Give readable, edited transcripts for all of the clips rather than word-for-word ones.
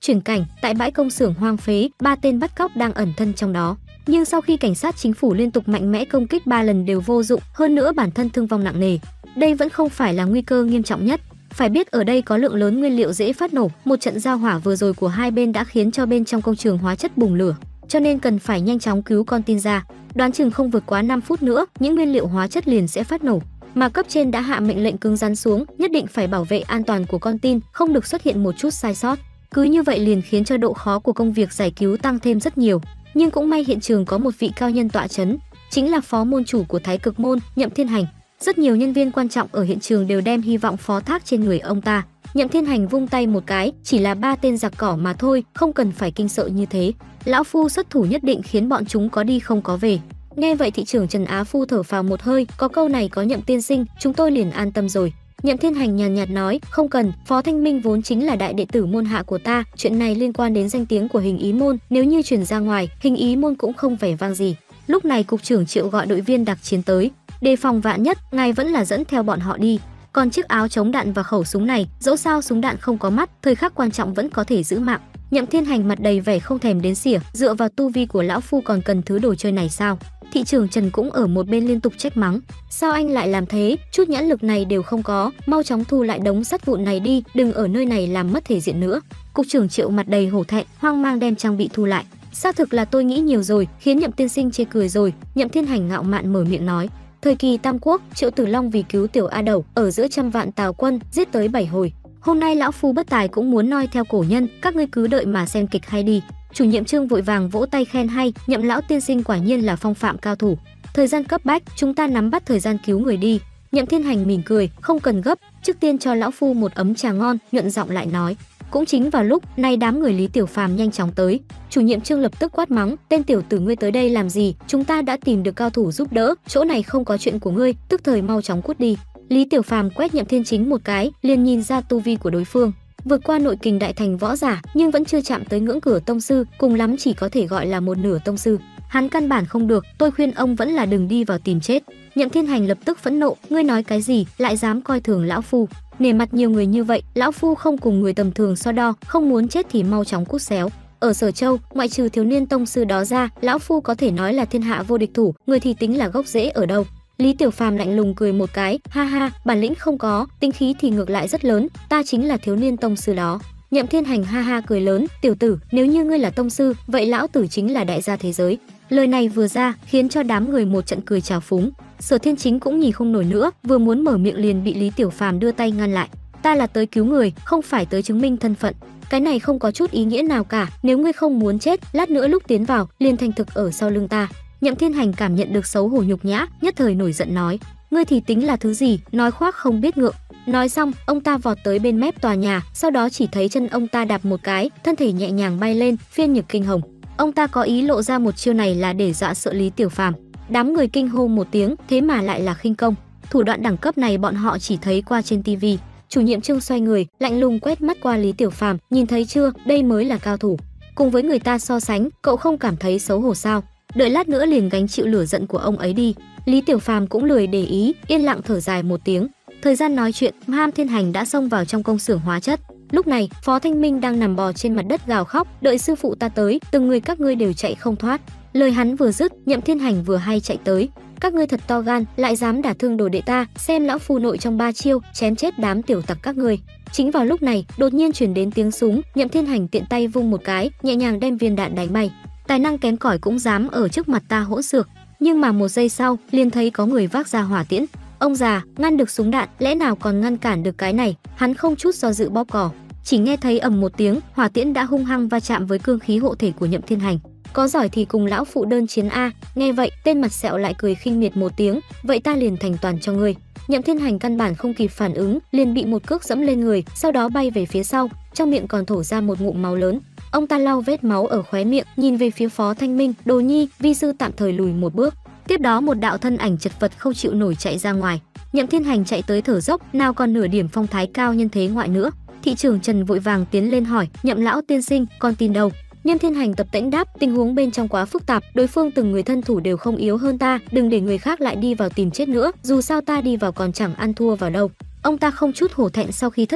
Chuyển cảnh, tại bãi công xưởng hoang phế, 3 tên bắt cóc đang ẩn thân trong đó. Nhưng sau khi cảnh sát chính phủ liên tục mạnh mẽ công kích 3 lần đều vô dụng, hơn nữa bản thân thương vong nặng nề. Đây vẫn không phải là nguy cơ nghiêm trọng nhất. Phải biết ở đây có lượng lớn nguyên liệu dễ phát nổ, một trận giao hỏa vừa rồi của hai bên đã khiến cho bên trong công trường hóa chất bùng lửa, cho nên cần phải nhanh chóng cứu con tin ra. Đoán chừng không vượt quá 5 phút nữa, những nguyên liệu hóa chất liền sẽ phát nổ. Mà cấp trên đã hạ mệnh lệnh cứng rắn xuống, nhất định phải bảo vệ an toàn của con tin, không được xuất hiện một chút sai sót. Cứ như vậy liền khiến cho độ khó của công việc giải cứu tăng thêm rất nhiều. Nhưng cũng may hiện trường có một vị cao nhân tọa chấn, chính là phó môn chủ của Thái Cực môn, Nhậm Thiên Hành. Rất nhiều nhân viên quan trọng ở hiện trường đều đem hy vọng phó thác trên người ông ta. Nhậm Thiên Hành vung tay một cái, chỉ là 3 tên giặc cỏ mà thôi, không cần phải kinh sợ như thế. Lão phu xuất thủ nhất định khiến bọn chúng có đi không có về. Nghe vậy thị trưởng Trần Á Phu thở phào một hơi, có câu này có Nhậm tiên sinh, chúng tôi liền an tâm rồi. Nhậm Thiên Hành nhàn nhạt nói, không cần, Phó Thanh Minh vốn chính là đại đệ tử môn hạ của ta, chuyện này liên quan đến danh tiếng của Hình Ý môn, nếu như truyền ra ngoài, Hình Ý môn cũng không vẻ vang gì. Lúc này cục trưởng Triệu gọi đội viên đặc chiến tới, đề phòng vạn nhất, ngài vẫn là dẫn theo bọn họ đi. Còn chiếc áo chống đạn và khẩu súng này, dẫu sao súng đạn không có mắt, thời khắc quan trọng vẫn có thể giữ mạng. Nhậm Thiên Hành mặt đầy vẻ không thèm đến xỉa, dựa vào tu vi của lão phu còn cần thứ đồ chơi này sao? Thị trưởng Trần cũng ở một bên liên tục trách mắng, sao anh lại làm thế, chút nhãn lực này đều không có, mau chóng thu lại đống sắt vụn này đi, đừng ở nơi này làm mất thể diện nữa. Cục trưởng Triệu mặt đầy hổ thẹn, hoang mang đem trang bị thu lại. Xác thực là tôi nghĩ nhiều rồi, khiến Nhậm tiên sinh chê cười rồi. Nhậm Thiên Hành ngạo mạn mở miệng nói, thời kỳ Tam Quốc, Triệu Tử Long vì cứu tiểu A Đầu, ở giữa trăm vạn Tào quân, giết tới 7 hồi. Hôm nay lão phu bất tài cũng muốn noi theo cổ nhân, các ngươi cứ đợi mà xem kịch hay đi. Chủ nhiệm Trương vội vàng vỗ tay khen hay, Nhậm lão tiên sinh quả nhiên là phong phạm cao thủ. Thời gian cấp bách, chúng ta nắm bắt thời gian cứu người đi. Nhậm Thiên Hành mỉm cười, không cần gấp, trước tiên cho lão phu một ấm trà ngon, nhuận giọng lại nói. Cũng chính vào lúc này đám người Lý Tiểu Phàm nhanh chóng tới. Chủ nhiệm Trương lập tức quát mắng, tên tiểu tử ngươi tới đây làm gì? Chúng ta đã tìm được cao thủ giúp đỡ, chỗ này không có chuyện của ngươi, tức thời mau chóng cút đi. Lý Tiểu Phàm quét Nhậm Thiên Chính một cái, liền nhìn ra tu vi của đối phương. Vượt qua nội kình đại thành võ giả, nhưng vẫn chưa chạm tới ngưỡng cửa tông sư, cùng lắm chỉ có thể gọi là một nửa tông sư. Hắn căn bản không được, tôi khuyên ông vẫn là đừng đi vào tìm chết. Nhậm Thiên Hành lập tức phẫn nộ, ngươi nói cái gì, lại dám coi thường lão phu? Nể mặt nhiều người như vậy, lão phu không cùng người tầm thường so đo, không muốn chết thì mau chóng cút xéo. Ở Sở Châu, ngoại trừ thiếu niên tông sư đó ra, lão phu có thể nói là thiên hạ vô địch thủ, người thì tính là gốc rễ ở đâu? Lý Tiểu Phàm lạnh lùng cười một cái, ha ha, bản lĩnh không có, tinh khí thì ngược lại rất lớn, ta chính là thiếu niên tông sư đó. Nhậm Thiên Hành ha ha cười lớn, tiểu tử, nếu như ngươi là tông sư, vậy lão tử chính là đại gia thế giới. Lời này vừa ra, khiến cho đám người một trận cười trào phúng. Sở Thiên Chính cũng nhìn không nổi nữa, vừa muốn mở miệng liền bị Lý Tiểu Phàm đưa tay ngăn lại. Ta là tới cứu người, không phải tới chứng minh thân phận. Cái này không có chút ý nghĩa nào cả, nếu ngươi không muốn chết, lát nữa lúc tiến vào, liền thành thực ở sau lưng ta. Nhậm Thiên Hành cảm nhận được xấu hổ nhục nhã, nhất thời nổi giận nói, ngươi thì tính là thứ gì, nói khoác không biết ngượng. Nói xong, ông ta vọt tới bên mép tòa nhà, sau đó chỉ thấy chân ông ta đạp một cái, thân thể nhẹ nhàng bay lên, phiên nhược kinh hồng. Ông ta có ý lộ ra một chiêu này là để dọa sợ Lý Tiểu Phàm. Đám người kinh hô một tiếng, thế mà lại là khinh công. Thủ đoạn đẳng cấp này bọn họ chỉ thấy qua trên tivi. Chủ nhiệm Trương xoay người, lạnh lùng quét mắt qua Lý Tiểu Phàm, nhìn thấy chưa, đây mới là cao thủ. Cùng với người ta so sánh, cậu không cảm thấy xấu hổ sao? Đợi lát nữa liền gánh chịu lửa giận của ông ấy đi. Lý Tiểu Phàm cũng lười để ý, yên lặng thở dài một tiếng. Thời gian nói chuyện, Nhậm Thiên Hành đã xông vào trong công xưởng hóa chất. Lúc này, Phó Thanh Minh đang nằm bò trên mặt đất gào khóc, đợi sư phụ ta tới, từng người các ngươi đều chạy không thoát. Lời hắn vừa dứt, Nhậm Thiên Hành vừa hay chạy tới. Các ngươi thật to gan, lại dám đả thương đồ đệ ta, xem lão phu nội trong 3 chiêu, chém chết đám tiểu tặc các ngươi. Chính vào lúc này, đột nhiên truyền đến tiếng súng, Nhậm Thiên Hành tiện tay vung một cái, nhẹ nhàng đem viên đạn đánh bay. Tài năng kém cỏi cũng dám ở trước mặt ta hỗn xược. Nhưng mà một giây sau, liền thấy có người vác ra hỏa tiễn. Ông già, ngăn được súng đạn, lẽ nào còn ngăn cản được cái này? Hắn không chút do dự bóp cò. Chỉ nghe thấy ầm một tiếng, hỏa tiễn đã hung hăng va chạm với cương khí hộ thể của Nhậm Thiên Hành. Có giỏi thì cùng lão phụ đơn chiến a. Nghe vậy, tên mặt sẹo lại cười khinh miệt một tiếng, vậy ta liền thành toàn cho ngươi. Nhậm Thiên Hành căn bản không kịp phản ứng, liền bị một cước dẫm lên người, sau đó bay về phía sau, trong miệng còn thổ ra một ngụm máu lớn. Ông ta lau vết máu ở khóe miệng, nhìn về phía Phó Thanh Minh, đồ nhi, vi sư tạm thời lùi một bước. Tiếp đó một đạo thân ảnh chật vật không chịu nổi chạy ra ngoài. Nhậm Thiên Hành chạy tới thở dốc, nào còn nửa điểm phong thái cao nhân thế ngoại nữa. Thị trưởng Trần vội vàng tiến lên hỏi, Nhậm lão tiên sinh, con tin đâu? Nhậm Thiên Hành tập tễnh đáp, tình huống bên trong quá phức tạp, đối phương từng người thân thủ đều không yếu hơn ta, đừng để người khác lại đi vào tìm chết nữa, dù sao ta đi vào còn chẳng ăn thua vào đâu. Ông ta không chút hổ thẹn sau khi thất bại,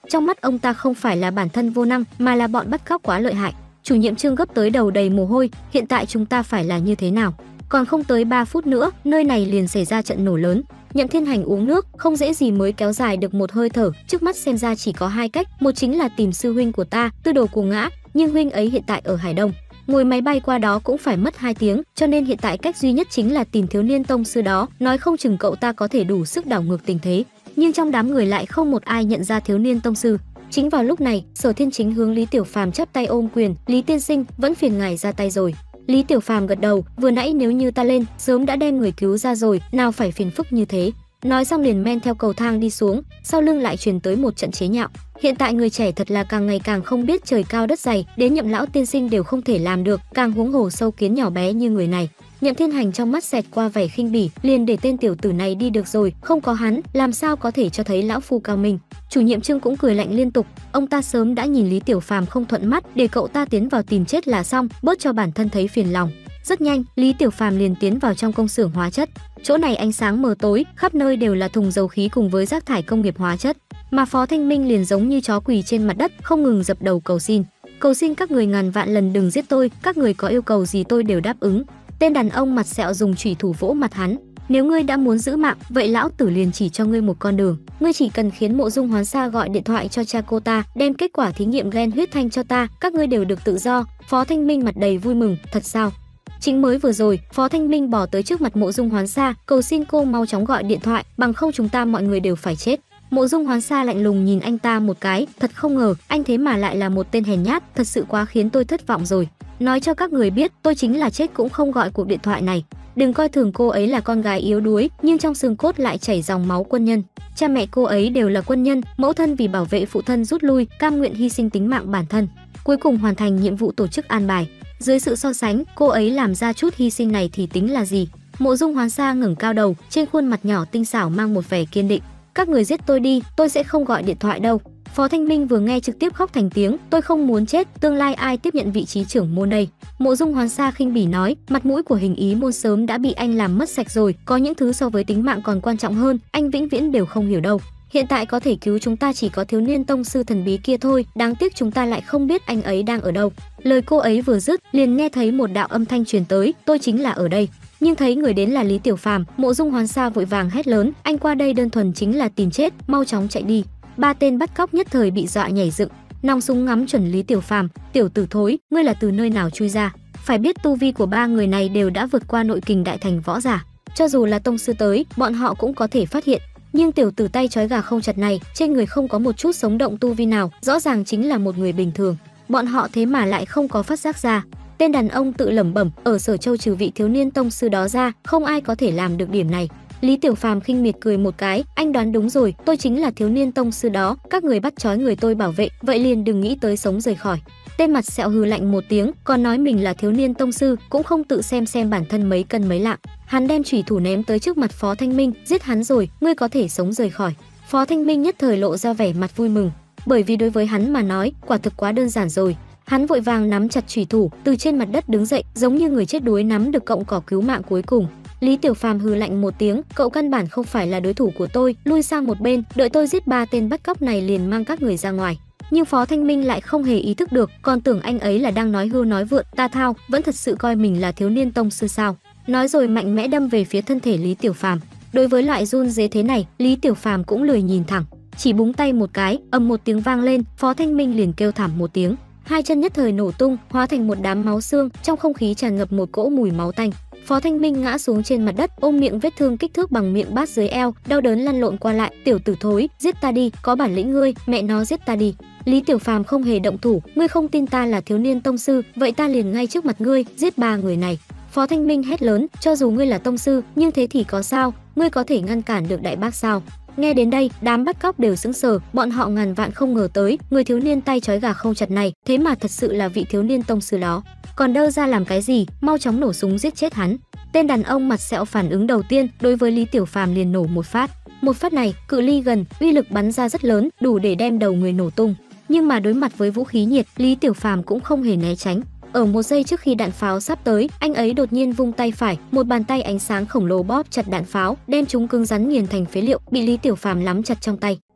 Trong mắt ông ta không phải là bản thân vô năng mà là bọn bắt cóc quá lợi hại. Chủ nhiệm Trương gấp tới đầu đầy mồ hôi, hiện tại chúng ta phải là như thế nào? Còn không tới 3 phút nữa, nơi này liền xảy ra trận nổ lớn. Nhậm Thiên Hành uống nước, không dễ gì mới kéo dài được một hơi thở, trước mắt xem ra chỉ có hai cách, một chính là tìm sư huynh của ta, Tư Đồ Cuồng Ngã, nhưng huynh ấy hiện tại ở Hải Đông. Ngồi máy bay qua đó cũng phải mất 2 tiếng, cho nên hiện tại cách duy nhất chính là tìm thiếu niên tông sư đó, nói không chừng cậu ta có thể đủ sức đảo ngược tình thế. Nhưng trong đám người lại không một ai nhận ra thiếu niên tông sư. Chính vào lúc này, Sở Thiên Chính hướng Lý Tiểu Phàm chắp tay ôm quyền, "Lý tiên sinh, vẫn phiền ngài ra tay rồi." Lý Tiểu Phàm gật đầu, "Vừa nãy nếu như ta lên, sớm đã đem người cứu ra rồi, nào phải phiền phức như thế." Nói xong liền men theo cầu thang đi xuống, sau lưng lại truyền tới một trận chế nhạo. Hiện tại người trẻ thật là càng ngày càng không biết trời cao đất dày, đến Nhậm lão tiên sinh đều không thể làm được, càng huống hồ sâu kiến nhỏ bé như người này. Nhậm Thiên Hành trong mắt xẹt qua vẻ khinh bỉ, liền để tên tiểu tử này đi được rồi, không có hắn, làm sao có thể cho thấy lão phu cao minh. Chủ nhiệm Trương cũng cười lạnh liên tục, ông ta sớm đã nhìn Lý Tiểu Phàm không thuận mắt, để cậu ta tiến vào tìm chết là xong, bớt cho bản thân thấy phiền lòng. Rất nhanh, Lý Tiểu Phàm liền tiến vào trong công xưởng hóa chất. Chỗ này ánh sáng mờ tối, khắp nơi đều là thùng dầu khí cùng với rác thải công nghiệp hóa chất. Mà Phó Thanh Minh liền giống như chó quỳ trên mặt đất, không ngừng dập đầu cầu xin. "Cầu xin các người ngàn vạn lần đừng giết tôi, các người có yêu cầu gì tôi đều đáp ứng." Tên đàn ông mặt sẹo dùng chủy thủ vỗ mặt hắn. "Nếu ngươi đã muốn giữ mạng, vậy lão tử liền chỉ cho ngươi một con đường. Ngươi chỉ cần khiến Mộ Dung Hoán Sa gọi điện thoại cho cha cô ta, đem kết quả thí nghiệm gen huyết thanh cho ta, các ngươi đều được tự do." Phó Thanh Minh mặt đầy vui mừng, "Thật sao?" Chính mới vừa rồi, Phó Thanh Minh bỏ tới trước mặt Mộ Dung Hoán Sa, cầu xin cô mau chóng gọi điện thoại, bằng không chúng ta mọi người đều phải chết. Mộ Dung Hoán Sa lạnh lùng nhìn anh ta một cái, thật không ngờ, anh thế mà lại là một tên hèn nhát, thật sự quá khiến tôi thất vọng rồi. Nói cho các người biết, tôi chính là chết cũng không gọi cuộc điện thoại này. Đừng coi thường cô ấy là con gái yếu đuối, nhưng trong xương cốt lại chảy dòng máu quân nhân. Cha mẹ cô ấy đều là quân nhân, mẫu thân vì bảo vệ phụ thân rút lui, cam nguyện hy sinh tính mạng bản thân, cuối cùng hoàn thành nhiệm vụ tổ chức an bài. Dưới sự so sánh, cô ấy làm ra chút hy sinh này thì tính là gì? Mộ Dung Hoán Sa ngẩng cao đầu, trên khuôn mặt nhỏ tinh xảo mang một vẻ kiên định. "Các người giết tôi đi, tôi sẽ không gọi điện thoại đâu." Phó Thanh Minh vừa nghe trực tiếp khóc thành tiếng, "Tôi không muốn chết, tương lai ai tiếp nhận vị trí trưởng môn đây?" Mộ Dung Hoán Sa khinh bỉ nói, "Mặt mũi của Hình Ý môn sớm đã bị anh làm mất sạch rồi, có những thứ so với tính mạng còn quan trọng hơn, anh vĩnh viễn đều không hiểu đâu. Hiện tại có thể cứu chúng ta chỉ có thiếu niên tông sư thần bí kia thôi, đáng tiếc chúng ta lại không biết anh ấy đang ở đâu." Lời cô ấy vừa dứt, liền nghe thấy một đạo âm thanh truyền tới, "Tôi chính là ở đây." Nhưng thấy người đến là Lý Tiểu Phàm, Mộ Dung Hoán Sa vội vàng hét lớn, "Anh qua đây đơn thuần chính là tìm chết, mau chóng chạy đi." 3 tên bắt cóc nhất thời bị dọa nhảy dựng, nòng súng ngắm chuẩn Lý Tiểu Phàm, "Tiểu tử thối, ngươi là từ nơi nào chui ra?" Phải biết tu vi của 3 người này đều đã vượt qua nội kình đại thành võ giả, cho dù là tông sư tới, bọn họ cũng có thể phát hiện. Nhưng tiểu tử tay trói gà không chặt này, trên người không có một chút sống động tu vi nào, rõ ràng chính là một người bình thường. Bọn họ thế mà lại không có phát giác ra. Tên đàn ông tự lẩm bẩm, ở Sở Châu trừ vị thiếu niên tông sư đó ra, không ai có thể làm được điểm này. Lý Tiểu Phàm khinh miệt cười một cái, "Anh đoán đúng rồi, tôi chính là thiếu niên tông sư đó, các người bắt trói người tôi bảo vệ, vậy liền đừng nghĩ tới sống rời khỏi." Tên mặt sẹo hừ lạnh một tiếng, còn nói mình là thiếu niên tông sư, cũng không tự xem bản thân mấy cân mấy lạng. Hắn đem chủy thủ ném tới trước mặt Phó Thanh Minh, "Giết hắn rồi, ngươi có thể sống rời khỏi." Phó Thanh Minh nhất thời lộ ra vẻ mặt vui mừng, bởi vì đối với hắn mà nói, quả thực quá đơn giản rồi. Hắn vội vàng nắm chặt chủy thủ, từ trên mặt đất đứng dậy, giống như người chết đuối nắm được cọng cỏ cứu mạng cuối cùng. Lý Tiểu Phàm hừ lạnh một tiếng, "Cậu căn bản không phải là đối thủ của tôi, lui sang một bên, đợi tôi giết 3 tên bắt cóc này liền mang các người ra ngoài." Nhưng Phó Thanh Minh lại không hề ý thức được, còn tưởng anh ấy là đang nói hưu nói vượn, ta thao, vẫn thật sự coi mình là thiếu niên tông sư sao? Nói rồi mạnh mẽ đâm về phía thân thể Lý Tiểu Phàm. Đối với loại run rế thế này, Lý Tiểu Phàm cũng lười nhìn thẳng, chỉ búng tay một cái, ầm một tiếng vang lên, Phó Thanh Minh liền kêu thảm một tiếng, hai chân nhất thời nổ tung, hóa thành một đám máu xương, trong không khí tràn ngập một cỗ mùi máu tanh. Phó Thanh Minh ngã xuống trên mặt đất, ôm miệng vết thương kích thước bằng miệng bát dưới eo, đau đớn lăn lộn qua lại, "Tiểu tử thối, giết ta đi, có bản lĩnh ngươi, mẹ nó giết ta đi." Lý Tiểu Phàm không hề động thủ, "Ngươi không tin ta là thiếu niên tông sư, vậy ta liền ngay trước mặt ngươi giết 3 người này." Phó Thanh Minh hét lớn, "Cho dù ngươi là tông sư, nhưng thế thì có sao, ngươi có thể ngăn cản được đại bác sao?" Nghe đến đây, đám bắt cóc đều sững sờ, bọn họ ngàn vạn không ngờ tới, người thiếu niên tay trói gà không chặt này, thế mà thật sự là vị thiếu niên tông sư đó. Còn đơ ra làm cái gì, mau chóng nổ súng giết chết hắn. Tên đàn ông mặt sẹo phản ứng đầu tiên, đối với Lý Tiểu Phàm liền nổ một phát. Một phát này, cự ly gần, uy lực bắn ra rất lớn, đủ để đem đầu người nổ tung. Nhưng mà đối mặt với vũ khí nhiệt, Lý Tiểu Phàm cũng không hề né tránh. Ở một giây trước khi đạn pháo sắp tới, anh ấy đột nhiên vung tay phải, một bàn tay ánh sáng khổng lồ bóp chặt đạn pháo, đem chúng cứng rắn nghiền thành phế liệu, bị Lý Tiểu Phàm nắm chặt trong tay.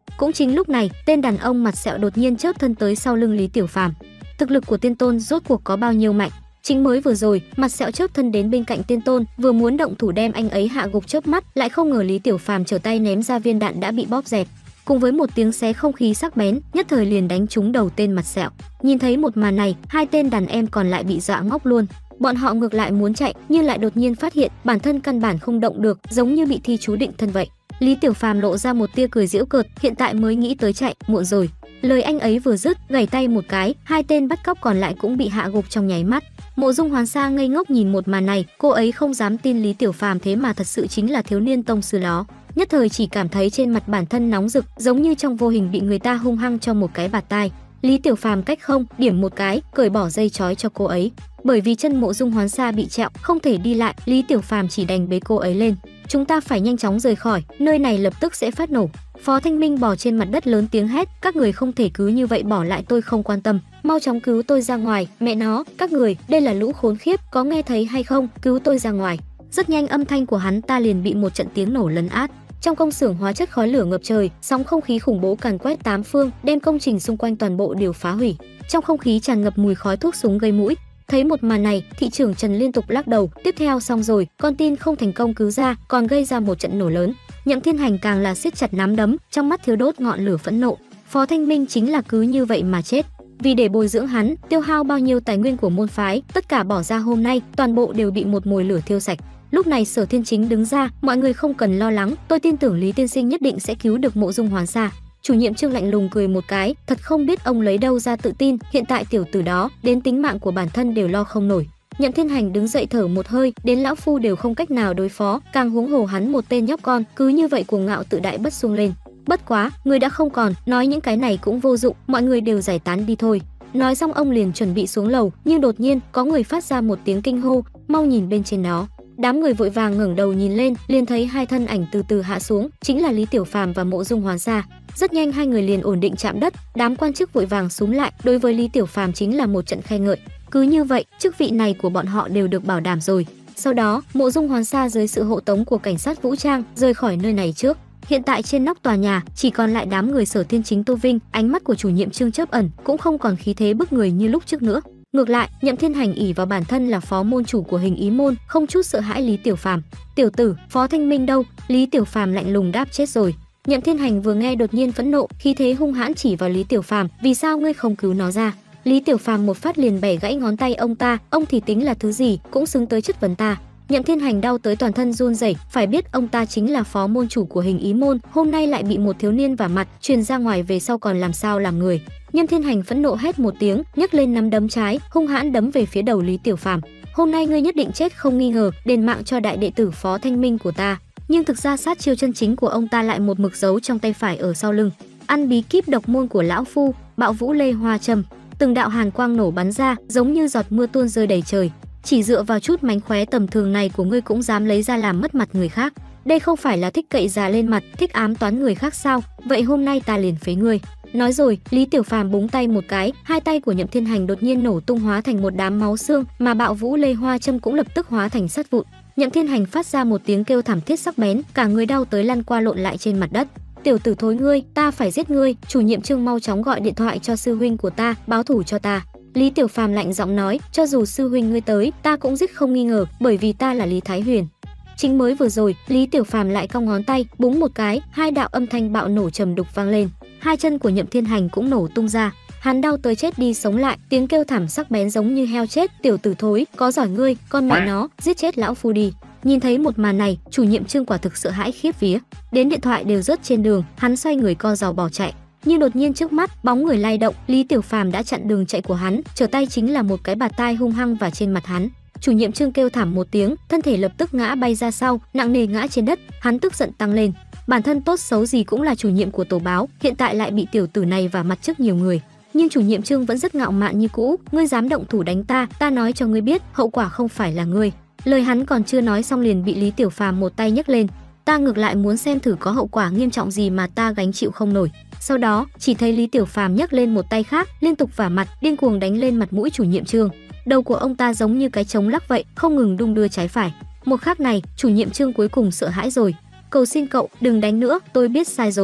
Cũng chính lúc này, tên đàn ông mặt sẹo đột nhiên chớp thân tới sau lưng Lý Tiểu Phàm. Thực lực của Tiên Tôn rốt cuộc có bao nhiêu mạnh? Chính mới vừa rồi, mặt sẹo chớp thân đến bên cạnh Tiên Tôn, vừa muốn động thủ đem anh ấy hạ gục chớp mắt, lại không ngờ Lý Tiểu Phàm trở tay ném ra viên đạn đã bị bóp dẹp. Cùng với một tiếng xé không khí sắc bén, nhất thời liền đánh trúng đầu tên mặt sẹo. Nhìn thấy một màn này, hai tên đàn em còn lại bị dọa ngốc luôn. Bọn họ ngược lại muốn chạy, nhưng lại đột nhiên phát hiện bản thân căn bản không động được, giống như bị thi chú định thân vậy. Lý Tiểu Phàm lộ ra một tia cười giễu cợt, hiện tại mới nghĩ tới chạy, muộn rồi. Lời anh ấy vừa dứt, gảy tay một cái, hai tên bắt cóc còn lại cũng bị hạ gục trong nháy mắt. Mộ Dung Hoán Sa ngây ngốc nhìn một màn này, cô ấy không dám tin Lý Tiểu Phàm thế mà thật sự chính là thiếu niên tông sư đó. Nhất thời chỉ cảm thấy trên mặt bản thân nóng rực, giống như trong vô hình bị người ta hung hăng cho một cái bạt tai. Lý Tiểu Phàm cách không điểm một cái, cởi bỏ dây trói cho cô ấy. Bởi vì chân Mộ Dung Hoán Sa bị trẹo, không thể đi lại, Lý Tiểu Phàm chỉ đành bế cô ấy lên. Chúng ta phải nhanh chóng rời khỏi, nơi này lập tức sẽ phát nổ. Phó Thanh Minh bò trên mặt đất lớn tiếng hét, các người không thể cứ như vậy bỏ lại tôi không quan tâm, mau chóng cứu tôi ra ngoài, mẹ nó, các người, đây là lũ khốn khiếp, có nghe thấy hay không, cứu tôi ra ngoài. Rất nhanh âm thanh của hắn ta liền bị một trận tiếng nổ lấn át. Trong công xưởng hóa chất khói lửa ngập trời, sóng không khí khủng bố càn quét tám phương, đem công trình xung quanh toàn bộ đều phá hủy. Trong không khí tràn ngập mùi khói thuốc súng gây mũi. Thấy một màn này, thị trưởng Trần liên tục lắc đầu, tiếp theo xong rồi, con tin không thành công cứu ra, còn gây ra một trận nổ lớn. Nhậm Thiên Hành càng là siết chặt nắm đấm, trong mắt thiếu đốt ngọn lửa phẫn nộ. Phó Thanh Minh chính là cứ như vậy mà chết. Vì để bồi dưỡng hắn, tiêu hao bao nhiêu tài nguyên của môn phái, tất cả bỏ ra hôm nay, toàn bộ đều bị một mồi lửa thiêu sạch. Lúc này Sở Thiên Chính đứng ra, mọi người không cần lo lắng, tôi tin tưởng Lý tiên sinh nhất định sẽ cứu được Mộ Dung Hoán Sa. Chủ nhiệm Trương lạnh lùng cười một cái, thật không biết ông lấy đâu ra tự tin, hiện tại tiểu tử đó, đến tính mạng của bản thân đều lo không nổi. Nhậm Thiên Hành đứng dậy thở một hơi, đến lão phu đều không cách nào đối phó, càng huống hồ hắn một tên nhóc con, cứ như vậy cuồng ngạo tự đại bất xung lên. Bất quá, người đã không còn, nói những cái này cũng vô dụng, mọi người đều giải tán đi thôi. Nói xong ông liền chuẩn bị xuống lầu, nhưng đột nhiên có người phát ra một tiếng kinh hô, mau nhìn bên trên đó. Đám người vội vàng ngẩng đầu nhìn lên, liền thấy hai thân ảnh từ từ hạ xuống, chính là Lý Tiểu Phàm và Mộ Dung Hoán Sa. Rất nhanh hai người liền ổn định chạm đất, đám quan chức vội vàng xúm lại, đối với Lý Tiểu Phàm chính là một trận khen ngợi. Cứ như vậy, chức vị này của bọn họ đều được bảo đảm rồi. Sau đó, Mộ Dung Hoán Sa dưới sự hộ tống của cảnh sát vũ trang rời khỏi nơi này trước. Hiện tại trên nóc tòa nhà chỉ còn lại đám người Sở Thiên Chính Tô Vinh, ánh mắt của chủ nhiệm Trương chớp ẩn, cũng không còn khí thế bức người như lúc trước nữa. Ngược lại, Nhậm Thiên Hành ỷ vào bản thân là phó môn chủ của Hình Ý môn, không chút sợ hãi Lý Tiểu Phàm. "Tiểu tử, Phó Thanh Minh đâu?" Lý Tiểu Phàm lạnh lùng đáp, "Chết rồi." Nhậm Thiên Hành vừa nghe đột nhiên phẫn nộ, khí thế hung hãn chỉ vào Lý Tiểu Phàm, "Vì sao ngươi không cứu nó ra?" Lý Tiểu Phàm một phát liền bẻ gãy ngón tay ông ta, ông thì tính là thứ gì, cũng xứng tới chất vấn ta. Nhậm Thiên Hành đau tới toàn thân run rẩy, phải biết ông ta chính là phó môn chủ của Hình Ý môn, hôm nay lại bị một thiếu niên vả mặt, truyền ra ngoài về sau còn làm sao làm người. Nhậm Thiên Hành phẫn nộ hét một tiếng, nhấc lên nắm đấm trái, hung hãn đấm về phía đầu Lý Tiểu Phàm. "Hôm nay ngươi nhất định chết không nghi ngờ, đền mạng cho đại đệ tử Phó Thanh Minh của ta." Nhưng thực ra sát chiêu chân chính của ông ta lại một mực giấu trong tay phải ở sau lưng. "Ăn bí kíp độc môn của lão phu, Bạo Vũ Lê Hoa Châm." Từng đạo hàn quang nổ bắn ra, giống như giọt mưa tuôn rơi đầy trời. "Chỉ dựa vào chút mánh khóe tầm thường này của ngươi cũng dám lấy ra làm mất mặt người khác. Đây không phải là thích cậy già lên mặt, thích ám toán người khác sao? Vậy hôm nay ta liền phế ngươi." Nói rồi, Lý Tiểu Phàm búng tay một cái, hai tay của Nhậm Thiên Hành đột nhiên nổ tung hóa thành một đám máu xương, mà Bạo Vũ Lê Hoa Châm cũng lập tức hóa thành sắt vụn. Nhậm Thiên Hành phát ra một tiếng kêu thảm thiết sắc bén, cả người đau tới lăn qua lộn lại trên mặt đất. "Tiểu tử thối ngươi, ta phải giết ngươi, chủ nhiệm Trương mau chóng gọi điện thoại cho sư huynh của ta, báo thủ cho ta." Lý Tiểu Phàm lạnh giọng nói, "Cho dù sư huynh ngươi tới, ta cũng giết không nghi ngờ, bởi vì ta là Lý Thái Huyền." Chính mới vừa rồi, Lý Tiểu Phàm lại cong ngón tay, búng một cái, hai đạo âm thanh bạo nổ trầm đục vang lên. Hai chân của Nhậm Thiên Hành cũng nổ tung ra. Hắn đau tới chết đi sống lại, tiếng kêu thảm sắc bén giống như heo chết, "Tiểu tử thối, có giỏi ngươi, con mẹ nó, giết chết lão phu đi." Nhìn thấy một màn này, chủ nhiệm Trương quả thực sợ hãi khiếp vía, đến điện thoại đều rớt trên đường, hắn xoay người co giò bỏ chạy. Nhưng đột nhiên trước mắt, bóng người lay động, Lý Tiểu Phàm đã chặn đường chạy của hắn, trở tay chính là một cái bạt tai hung hăng vào trên mặt hắn. Chủ nhiệm Trương kêu thảm một tiếng, thân thể lập tức ngã bay ra sau, nặng nề ngã trên đất, hắn tức giận tăng lên. Bản thân tốt xấu gì cũng là chủ nhiệm của tổ báo, hiện tại lại bị tiểu tử này vả mặt trước nhiều người. Nhưng chủ nhiệm Trương vẫn rất ngạo mạn như cũ, "Ngươi dám động thủ đánh ta, ta nói cho ngươi biết, hậu quả không phải là ngươi." Lời hắn còn chưa nói xong liền bị Lý Tiểu Phàm một tay nhấc lên. "Ta ngược lại muốn xem thử có hậu quả nghiêm trọng gì mà ta gánh chịu không nổi." Sau đó, chỉ thấy Lý Tiểu Phàm nhấc lên một tay khác, liên tục vả mặt, điên cuồng đánh lên mặt mũi chủ nhiệm Trương. Đầu của ông ta giống như cái trống lắc vậy, không ngừng đung đưa trái phải. Một khắc này, chủ nhiệm Trương cuối cùng sợ hãi rồi. "Cầu xin cậu, đừng đánh nữa, tôi biết sai rồi."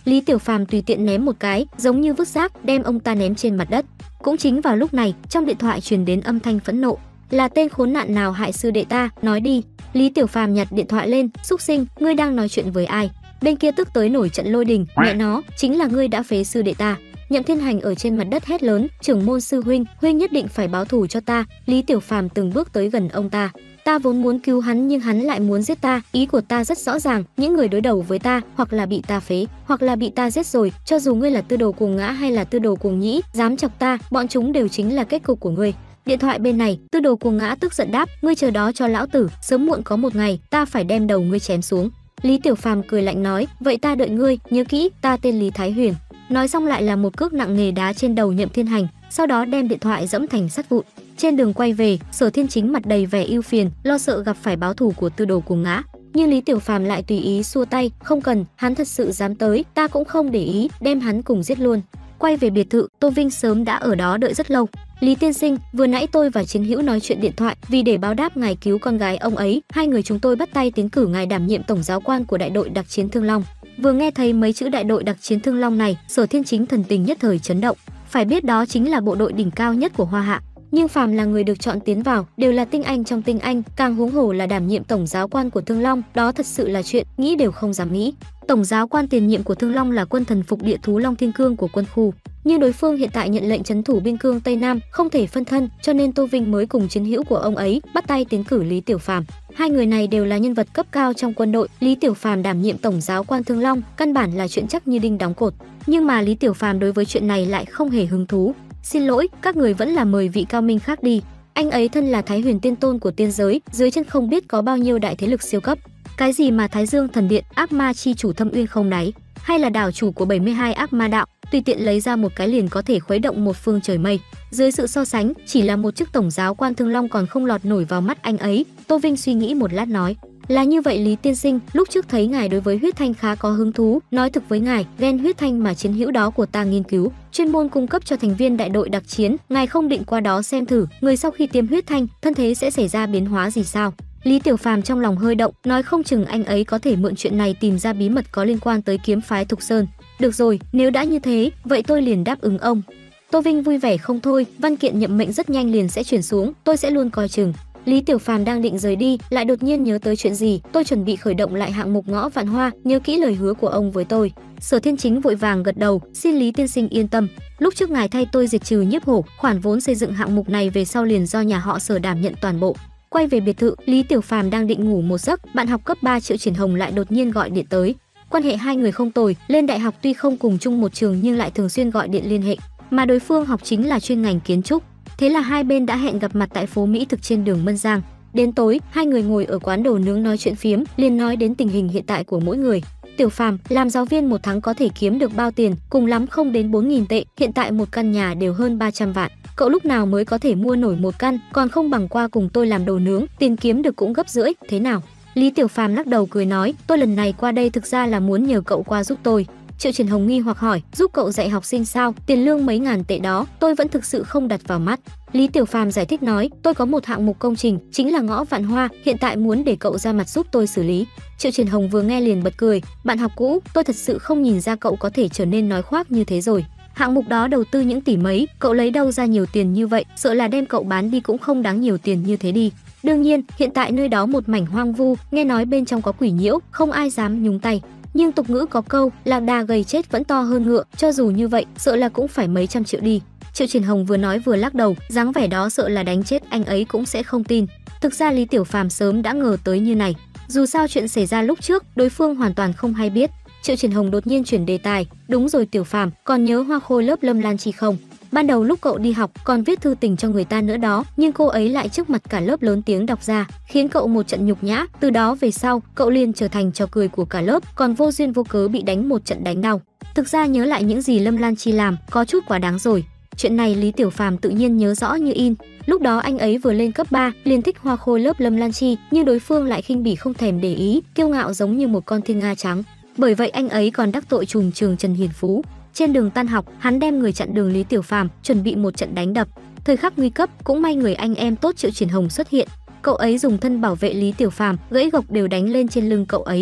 Lý Tiểu Phàm tùy tiện ném một cái, giống như vứt rác, đem ông ta ném trên mặt đất. Cũng chính vào lúc này, trong điện thoại truyền đến âm thanh phẫn nộ. Là tên khốn nạn nào hại sư đệ ta, nói đi. Lý Tiểu Phàm nhặt điện thoại lên, xúc sinh, ngươi đang nói chuyện với ai? Bên kia tức tới nổi trận lôi đình, mẹ nó, chính là ngươi đã phế sư đệ ta. Nhậm Thiên Hành ở trên mặt đất hét lớn, trưởng môn sư huynh, huynh nhất định phải báo thù cho ta. Lý Tiểu Phàm từng bước tới gần ông ta. Ta vốn muốn cứu hắn nhưng hắn lại muốn giết ta, ý của ta rất rõ ràng, những người đối đầu với ta, hoặc là bị ta phế, hoặc là bị ta giết rồi, cho dù ngươi là tư đồ cuồng ngã hay là tư đồ cuồng nhĩ, dám chọc ta, bọn chúng đều chính là kết cục của ngươi. Điện thoại bên này, tư đồ cuồng ngã tức giận đáp, ngươi chờ đó cho lão tử, sớm muộn có một ngày, ta phải đem đầu ngươi chém xuống. Lý Tiểu Phàm cười lạnh nói, vậy ta đợi ngươi, nhớ kỹ, ta tên Lý Thái Huyền. Nói xong lại là một cước nặng nề đá trên đầu Nhậm Thiên Hành, sau đó đem điện thoại dẫm thành sắt vụn. Trên đường quay về, Sở Thiên Chính mặt đầy vẻ ưu phiền, lo sợ gặp phải báo thù của tư đồ cuồng ngã. Nhưng Lý Tiểu Phàm lại tùy ý xua tay, không cần, hắn thật sự dám tới, ta cũng không để ý, đem hắn cùng giết luôn. Quay về biệt thự, Tô Vinh sớm đã ở đó đợi rất lâu. Lý tiên sinh, vừa nãy tôi và Chiến Hữu nói chuyện điện thoại, vì để báo đáp ngài cứu con gái ông ấy, hai người chúng tôi bắt tay tiến cử ngài đảm nhiệm tổng giáo quan của đại đội đặc chiến Thương Long. Vừa nghe thấy mấy chữ đại đội đặc chiến Thương Long này, Sở Thiên Chính thần tình nhất thời chấn động. Phải biết đó chính là bộ đội đỉnh cao nhất của Hoa Hạ. Nhưng phàm là người được chọn tiến vào đều là tinh anh trong tinh anh, càng huống hồ là đảm nhiệm tổng giáo quan của Thương Long, đó thật sự là chuyện nghĩ đều không dám nghĩ. Tổng giáo quan tiền nhiệm của Thương Long là quân thần phục địa thú Long Thiên Cương của quân khu, nhưng đối phương hiện tại nhận lệnh trấn thủ biên cương Tây Nam, không thể phân thân, cho nên Tô Vinh mới cùng Chiến Hữu của ông ấy bắt tay tiến cử Lý Tiểu Phàm. Hai người này đều là nhân vật cấp cao trong quân đội, Lý Tiểu Phàm đảm nhiệm tổng giáo quan Thương Long, căn bản là chuyện chắc như đinh đóng cột. Nhưng mà Lý Tiểu Phàm đối với chuyện này lại không hề hứng thú. Xin lỗi, các người vẫn là mời vị cao minh khác đi. Anh ấy thân là Thái Huyền tiên tôn của tiên giới, dưới chân không biết có bao nhiêu đại thế lực siêu cấp. Cái gì mà Thái Dương thần điện, ác ma chi chủ thâm uyên không đáy, hay là đảo chủ của 72 ác ma đạo, tùy tiện lấy ra một cái liền có thể khuấy động một phương trời mây. Dưới sự so sánh, chỉ là một chức tổng giáo quan Thương Long còn không lọt nổi vào mắt anh ấy. Tô Vinh suy nghĩ một lát nói, là như vậy Lý tiên sinh, lúc trước thấy ngài đối với huyết thanh khá có hứng thú, nói thực với ngài, gen huyết thanh mà Chiến Hữu đó của ta nghiên cứu, chuyên môn cung cấp cho thành viên đại đội đặc chiến, ngài không định qua đó xem thử, người sau khi tiêm huyết thanh, thân thế sẽ xảy ra biến hóa gì sao? Lý Tiểu Phàm trong lòng hơi động, nói không chừng anh ấy có thể mượn chuyện này tìm ra bí mật có liên quan tới kiếm phái Thục Sơn. Được rồi, nếu đã như thế, vậy tôi liền đáp ứng ông. Tô Vinh vui vẻ không thôi, văn kiện nhậm mệnh rất nhanh liền sẽ chuyển xuống, tôi sẽ luôn coi chừng. Lý Tiểu Phàm đang định rời đi, lại đột nhiên nhớ tới chuyện gì, tôi chuẩn bị khởi động lại hạng mục Ngõ Vạn Hoa, nhớ kỹ lời hứa của ông với tôi. Sở Thiên Chính vội vàng gật đầu, xin Lý tiên sinh yên tâm, lúc trước ngài thay tôi diệt trừ nhiếp hổ, khoản vốn xây dựng hạng mục này về sau liền do nhà họ Sở đảm nhận toàn bộ. Quay về biệt thự, Lý Tiểu Phàm đang định ngủ một giấc, bạn học cấp 3 Triệu Triển Hồng lại đột nhiên gọi điện tới. Quan hệ hai người không tồi, lên đại học tuy không cùng chung một trường nhưng lại thường xuyên gọi điện liên hệ, mà đối phương học chính là chuyên ngành kiến trúc. Thế là hai bên đã hẹn gặp mặt tại phố Mỹ Thực trên đường Mân Giang. Đến tối, hai người ngồi ở quán đồ nướng nói chuyện phiếm, liền nói đến tình hình hiện tại của mỗi người. Tiểu Phàm, làm giáo viên một tháng có thể kiếm được bao tiền, cùng lắm không đến 4.000 tệ, hiện tại một căn nhà đều hơn 300 vạn. Cậu lúc nào mới có thể mua nổi một căn, còn không bằng qua cùng tôi làm đồ nướng, tiền kiếm được cũng gấp rưỡi, thế nào? Lý Tiểu Phàm lắc đầu cười nói, tôi lần này qua đây thực ra là muốn nhờ cậu qua giúp tôi. Triệu Triển Hồng nghi hoặc hỏi, giúp cậu dạy học sinh sao? Tiền lương mấy ngàn tệ đó, tôi vẫn thực sự không đặt vào mắt. Lý Tiểu Phàm giải thích nói, tôi có một hạng mục công trình, chính là Ngõ Vạn Hoa, hiện tại muốn để cậu ra mặt giúp tôi xử lý. Triệu Triển Hồng vừa nghe liền bật cười, bạn học cũ, tôi thật sự không nhìn ra cậu có thể trở nên nói khoác như thế rồi. Hạng mục đó đầu tư những tỷ mấy, cậu lấy đâu ra nhiều tiền như vậy, sợ là đem cậu bán đi cũng không đáng nhiều tiền như thế đi. Đương nhiên, hiện tại nơi đó một mảnh hoang vu, nghe nói bên trong có quỷ nhiễu, không ai dám nhúng tay. Nhưng tục ngữ có câu, lạc đà gầy chết vẫn to hơn ngựa, cho dù như vậy, sợ là cũng phải mấy trăm triệu đi. Triệu Triển Hồng vừa nói vừa lắc đầu, dáng vẻ đó sợ là đánh chết anh ấy cũng sẽ không tin. Thực ra Lý Tiểu Phàm sớm đã ngờ tới như này. Dù sao chuyện xảy ra lúc trước, đối phương hoàn toàn không hay biết. Triệu Triển Hồng đột nhiên chuyển đề tài, đúng rồi Tiểu Phàm, còn nhớ Hoa Khôi lớp Lâm Lan Chi không? Ban đầu lúc cậu đi học còn viết thư tình cho người ta nữa đó, nhưng cô ấy lại trước mặt cả lớp lớn tiếng đọc ra, khiến cậu một trận nhục nhã. Từ đó về sau, cậu liền trở thành trò cười của cả lớp, còn vô duyên vô cớ bị đánh một trận đánh đau. Thực ra nhớ lại những gì Lâm Lan Chi làm, có chút quá đáng rồi. Chuyện này Lý Tiểu Phàm tự nhiên nhớ rõ như in. Lúc đó anh ấy vừa lên cấp 3, liền thích Hoa Khôi lớp Lâm Lan Chi, nhưng đối phương lại khinh bỉ không thèm để ý, kiêu ngạo giống như một con thiên nga trắng. Bởi vậy anh ấy còn đắc tội trùm trường Trần Hiền Phú. Trên đường tan học, hắn đem người chặn đường Lý Tiểu Phàm, chuẩn bị một trận đánh đập. Thời khắc nguy cấp, cũng may người anh em tốt Triệu Triển Hồng xuất hiện. Cậu ấy dùng thân bảo vệ Lý Tiểu Phàm, gãy gộc đều đánh lên trên lưng cậu ấy.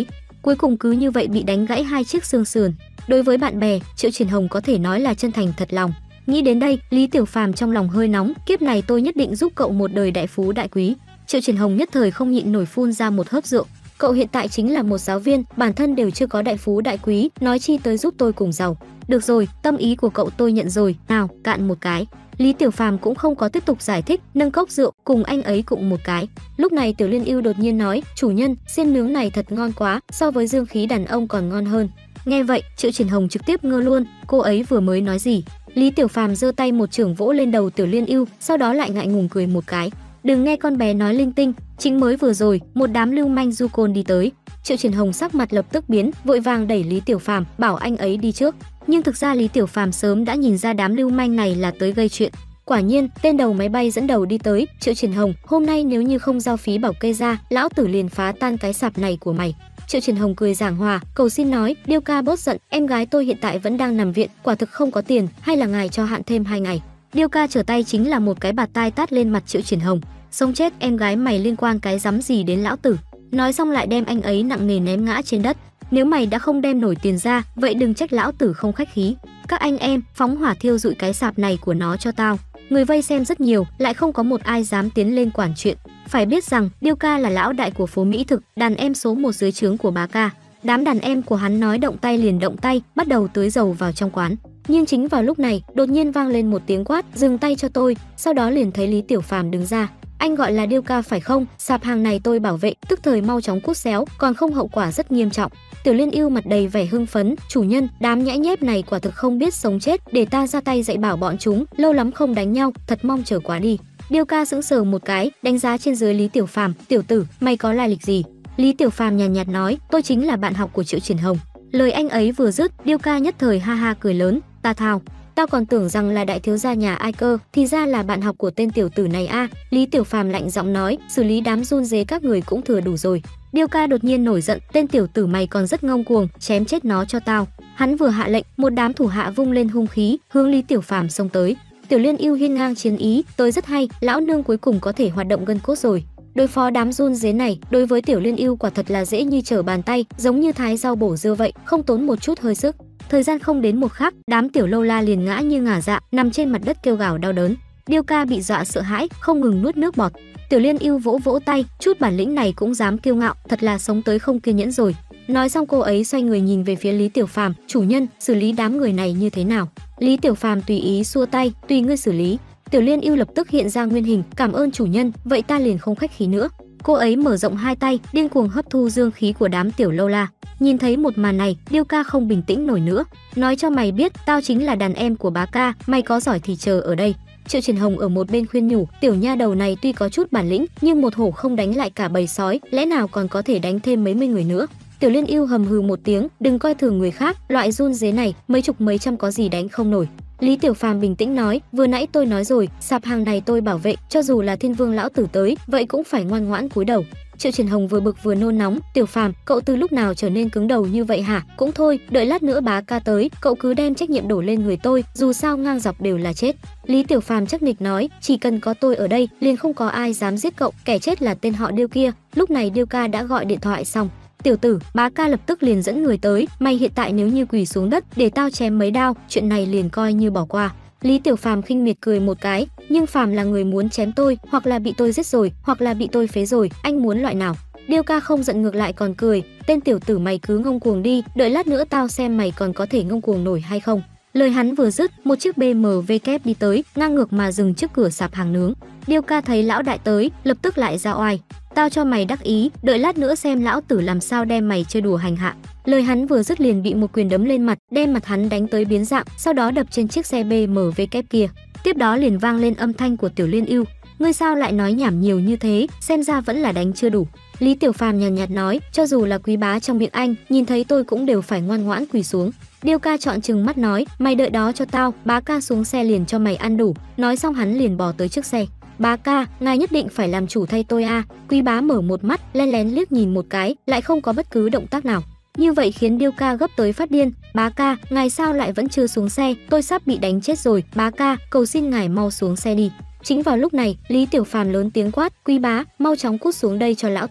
cuối cùng cứ như vậy bị đánh gãy 2 chiếc xương sườn. Đối với bạn bè, Triệu Triển Hồng có thể nói là chân thành thật lòng. Nghĩ đến đây, Lý Tiểu Phàm trong lòng hơi nóng, kiếp này tôi nhất định giúp cậu một đời đại phú đại quý. Triệu Triển Hồng nhất thời không nhịn nổi phun ra một hớp rượu. Cậu hiện tại chính là một giáo viên, bản thân đều chưa có đại phú đại quý, nói chi tới giúp tôi cùng giàu. Được rồi, tâm ý của cậu tôi nhận rồi, nào, cạn một cái. Lý Tiểu Phàm cũng không có tiếp tục giải thích, nâng cốc rượu cùng anh ấy cụng một cái. Lúc này Tiểu Liên Yêu đột nhiên nói, chủ nhân, xiên nướng này thật ngon quá, so với dương khí đàn ông còn ngon hơn. Nghe vậy, Triệu Triển Hồng trực tiếp ngơ luôn, cô ấy vừa mới nói gì? Lý Tiểu Phàm giơ tay một chưởng vỗ lên đầu Tiểu Liên Yêu, sau đó lại ngại ngùng cười một cái. Đừng nghe con bé nói linh tinh, chính mới vừa rồi, một đám lưu manh du côn đi tới. Triệu Triển Hồng sắc mặt lập tức biến, vội vàng đẩy Lý Tiểu Phàm, bảo anh ấy đi trước. Nhưng thực ra Lý Tiểu Phàm sớm đã nhìn ra đám lưu manh này là tới gây chuyện. Quả nhiên, tên đầu máy bay dẫn đầu đi tới, Triệu Triển Hồng, hôm nay nếu như không giao phí bảo kê ra, lão tử liền phá tan cái sạp này của mày. Triệu Triển Hồng cười giảng hòa, cầu xin nói, Điêu ca bớt giận, em gái tôi hiện tại vẫn đang nằm viện, quả thực không có tiền, hay là ngài cho hạn thêm 2 ngày. Điêu ca trở tay chính là một cái bạt tai tát lên mặt Triệu Triển Hồng. Sống chết em gái mày liên quan cái rắm gì đến lão tử. Nói xong lại đem anh ấy nặng nề ném ngã trên đất. Nếu mày đã không đem nổi tiền ra, vậy đừng trách lão tử không khách khí. Các anh em, phóng hỏa thiêu rụi cái sạp này của nó cho tao. Người vây xem rất nhiều, lại không có một ai dám tiến lên quản chuyện. Phải biết rằng, Điêu ca là lão đại của phố Mỹ thực, đàn em số 1 dưới trướng của bá ca. Đám đàn em của hắn nói động tay liền động tay, bắt đầu tưới dầu vào trong quán. Nhưng chính vào lúc này, đột nhiên vang lên một tiếng quát, dừng tay cho tôi, sau đó liền thấy Lý Tiểu Phàm đứng ra. Anh gọi là Điêu ca phải không? Sạp hàng này tôi bảo vệ, tức thời mau chóng cút xéo, còn không hậu quả rất nghiêm trọng. Tiểu Liên Yêu mặt đầy vẻ hưng phấn, chủ nhân, đám nhãi nhép này quả thực không biết sống chết, để ta ra tay dạy bảo bọn chúng, lâu lắm không đánh nhau, thật mong chờ quá đi. Điêu ca sững sờ một cái, đánh giá trên dưới Lý Tiểu Phàm, tiểu tử, mày có lai lịch gì? Lý Tiểu Phàm nhàn nhạt nói, tôi chính là bạn học của Triệu Triển Hồng. Lời anh ấy vừa dứt, Điêu ca nhất thời ha ha cười lớn, ta thao. Tao còn tưởng rằng là đại thiếu gia nhà ai cơ, thì ra là bạn học của tên tiểu tử này a. Lý Tiểu Phàm lạnh giọng nói, xử lý đám run rế các người cũng thừa đủ rồi. Điêu ca đột nhiên nổi giận, tên tiểu tử mày còn rất ngông cuồng, chém chết nó cho tao. Hắn vừa hạ lệnh, một đám thủ hạ vung lên hung khí, hướng Lý Tiểu Phàm xông tới. Tiểu Liên Yêu hiên ngang chiến ý, tới rất hay, lão nương cuối cùng có thể hoạt động gân cốt rồi. Đối phó đám run rế này, đối với Tiểu Liên Yêu quả thật là dễ như trở bàn tay, giống như thái rau bổ dưa vậy, không tốn một chút hơi sức. Thời gian không đến một khắc, đám tiểu lâu la liền ngã như ngả dạ, nằm trên mặt đất kêu gào đau đớn. Điêu ca bị dọa sợ hãi, không ngừng nuốt nước bọt. Tiểu Liên Yêu vỗ vỗ tay, chút bản lĩnh này cũng dám kiêu ngạo, thật là sống tới không kiên nhẫn rồi. Nói xong cô ấy xoay người nhìn về phía Lý Tiểu Phàm, chủ nhân, xử lý đám người này như thế nào? Lý Tiểu Phàm tùy ý xua tay, tùy ngươi xử lý. Tiểu Liên Yêu lập tức hiện ra nguyên hình, cảm ơn chủ nhân, vậy ta liền không khách khí nữa. Cô ấy mở rộng hai tay, điên cuồng hấp thu dương khí của đám tiểu lâu la. Nhìn thấy một màn này, Điêu ca không bình tĩnh nổi nữa. Nói cho mày biết, tao chính là đàn em của bá ca, mày có giỏi thì chờ ở đây. Triệu Triển Hồng ở một bên khuyên nhủ, tiểu nha đầu này tuy có chút bản lĩnh, nhưng một hổ không đánh lại cả bầy sói, lẽ nào còn có thể đánh thêm mấy mươi người nữa. Tiểu Liên Yêu hầm hừ một tiếng, đừng coi thường người khác, loại run rế này, mấy chục mấy trăm có gì đánh không nổi. Lý Tiểu Phàm bình tĩnh nói, vừa nãy tôi nói rồi, sạp hàng này tôi bảo vệ, cho dù là Thiên Vương lão tử tới, vậy cũng phải ngoan ngoãn cúi đầu. Triệu Triển Hồng vừa bực vừa nôn nóng, Tiểu Phàm, cậu từ lúc nào trở nên cứng đầu như vậy hả? Cũng thôi, đợi lát nữa bá ca tới, cậu cứ đem trách nhiệm đổ lên người tôi, dù sao ngang dọc đều là chết. Lý Tiểu Phàm chắc nịch nói, chỉ cần có tôi ở đây, liền không có ai dám giết cậu, kẻ chết là tên họ Điêu kia. Lúc này Điêu ca đã gọi điện thoại xong. Tiểu tử, bá ca lập tức liền dẫn người tới, mày hiện tại nếu như quỳ xuống đất để tao chém mấy đao, chuyện này liền coi như bỏ qua. Lý Tiểu Phàm khinh miệt cười một cái, nhưng Phàm là người muốn chém tôi, hoặc là bị tôi giết rồi, hoặc là bị tôi phế rồi, anh muốn loại nào? Điêu ca không giận ngược lại còn cười, tên tiểu tử mày cứ ngông cuồng đi, đợi lát nữa tao xem mày còn có thể ngông cuồng nổi hay không. Lời hắn vừa dứt, một chiếc BMW kép đi tới, ngang ngược mà dừng trước cửa sạp hàng nướng. Điêu ca thấy lão đại tới, lập tức lại ra oai. Tao cho mày đắc ý, đợi lát nữa xem lão tử làm sao đem mày chơi đùa hành hạ. Lời hắn vừa dứt liền bị một quyền đấm lên mặt, đem mặt hắn đánh tới biến dạng, sau đó đập trên chiếc xe BMW kép kia. Tiếp đó liền vang lên âm thanh của Tiểu Liên Yêu. Ngươi sao lại nói nhảm nhiều như thế, xem ra vẫn là đánh chưa đủ. Lý Tiểu Phàm nhàn nhạt nói, cho dù là quý bá trong miệng anh, nhìn thấy tôi cũng đều phải ngoan ngoãn quỳ xuống. Điêu ca trọn trừng mắt nói, mày đợi đó cho tao, bá ca xuống xe liền cho mày ăn đủ. Nói xong hắn liền bò tới trước xe. Bá ca, ngài nhất định phải làm chủ thay tôi a. Quý bá mở một mắt, lén lén liếc nhìn một cái, lại không có bất cứ động tác nào. Như vậy khiến Điêu ca gấp tới phát điên. Bá ca, ngài sao lại vẫn chưa xuống xe, tôi sắp bị đánh chết rồi. Bá ca, cầu xin ngài mau xuống xe đi. Chính vào lúc này, Lý Tiểu Phàm lớn tiếng quát, quý bá, mau chóng cút xuống đây cho lão tử.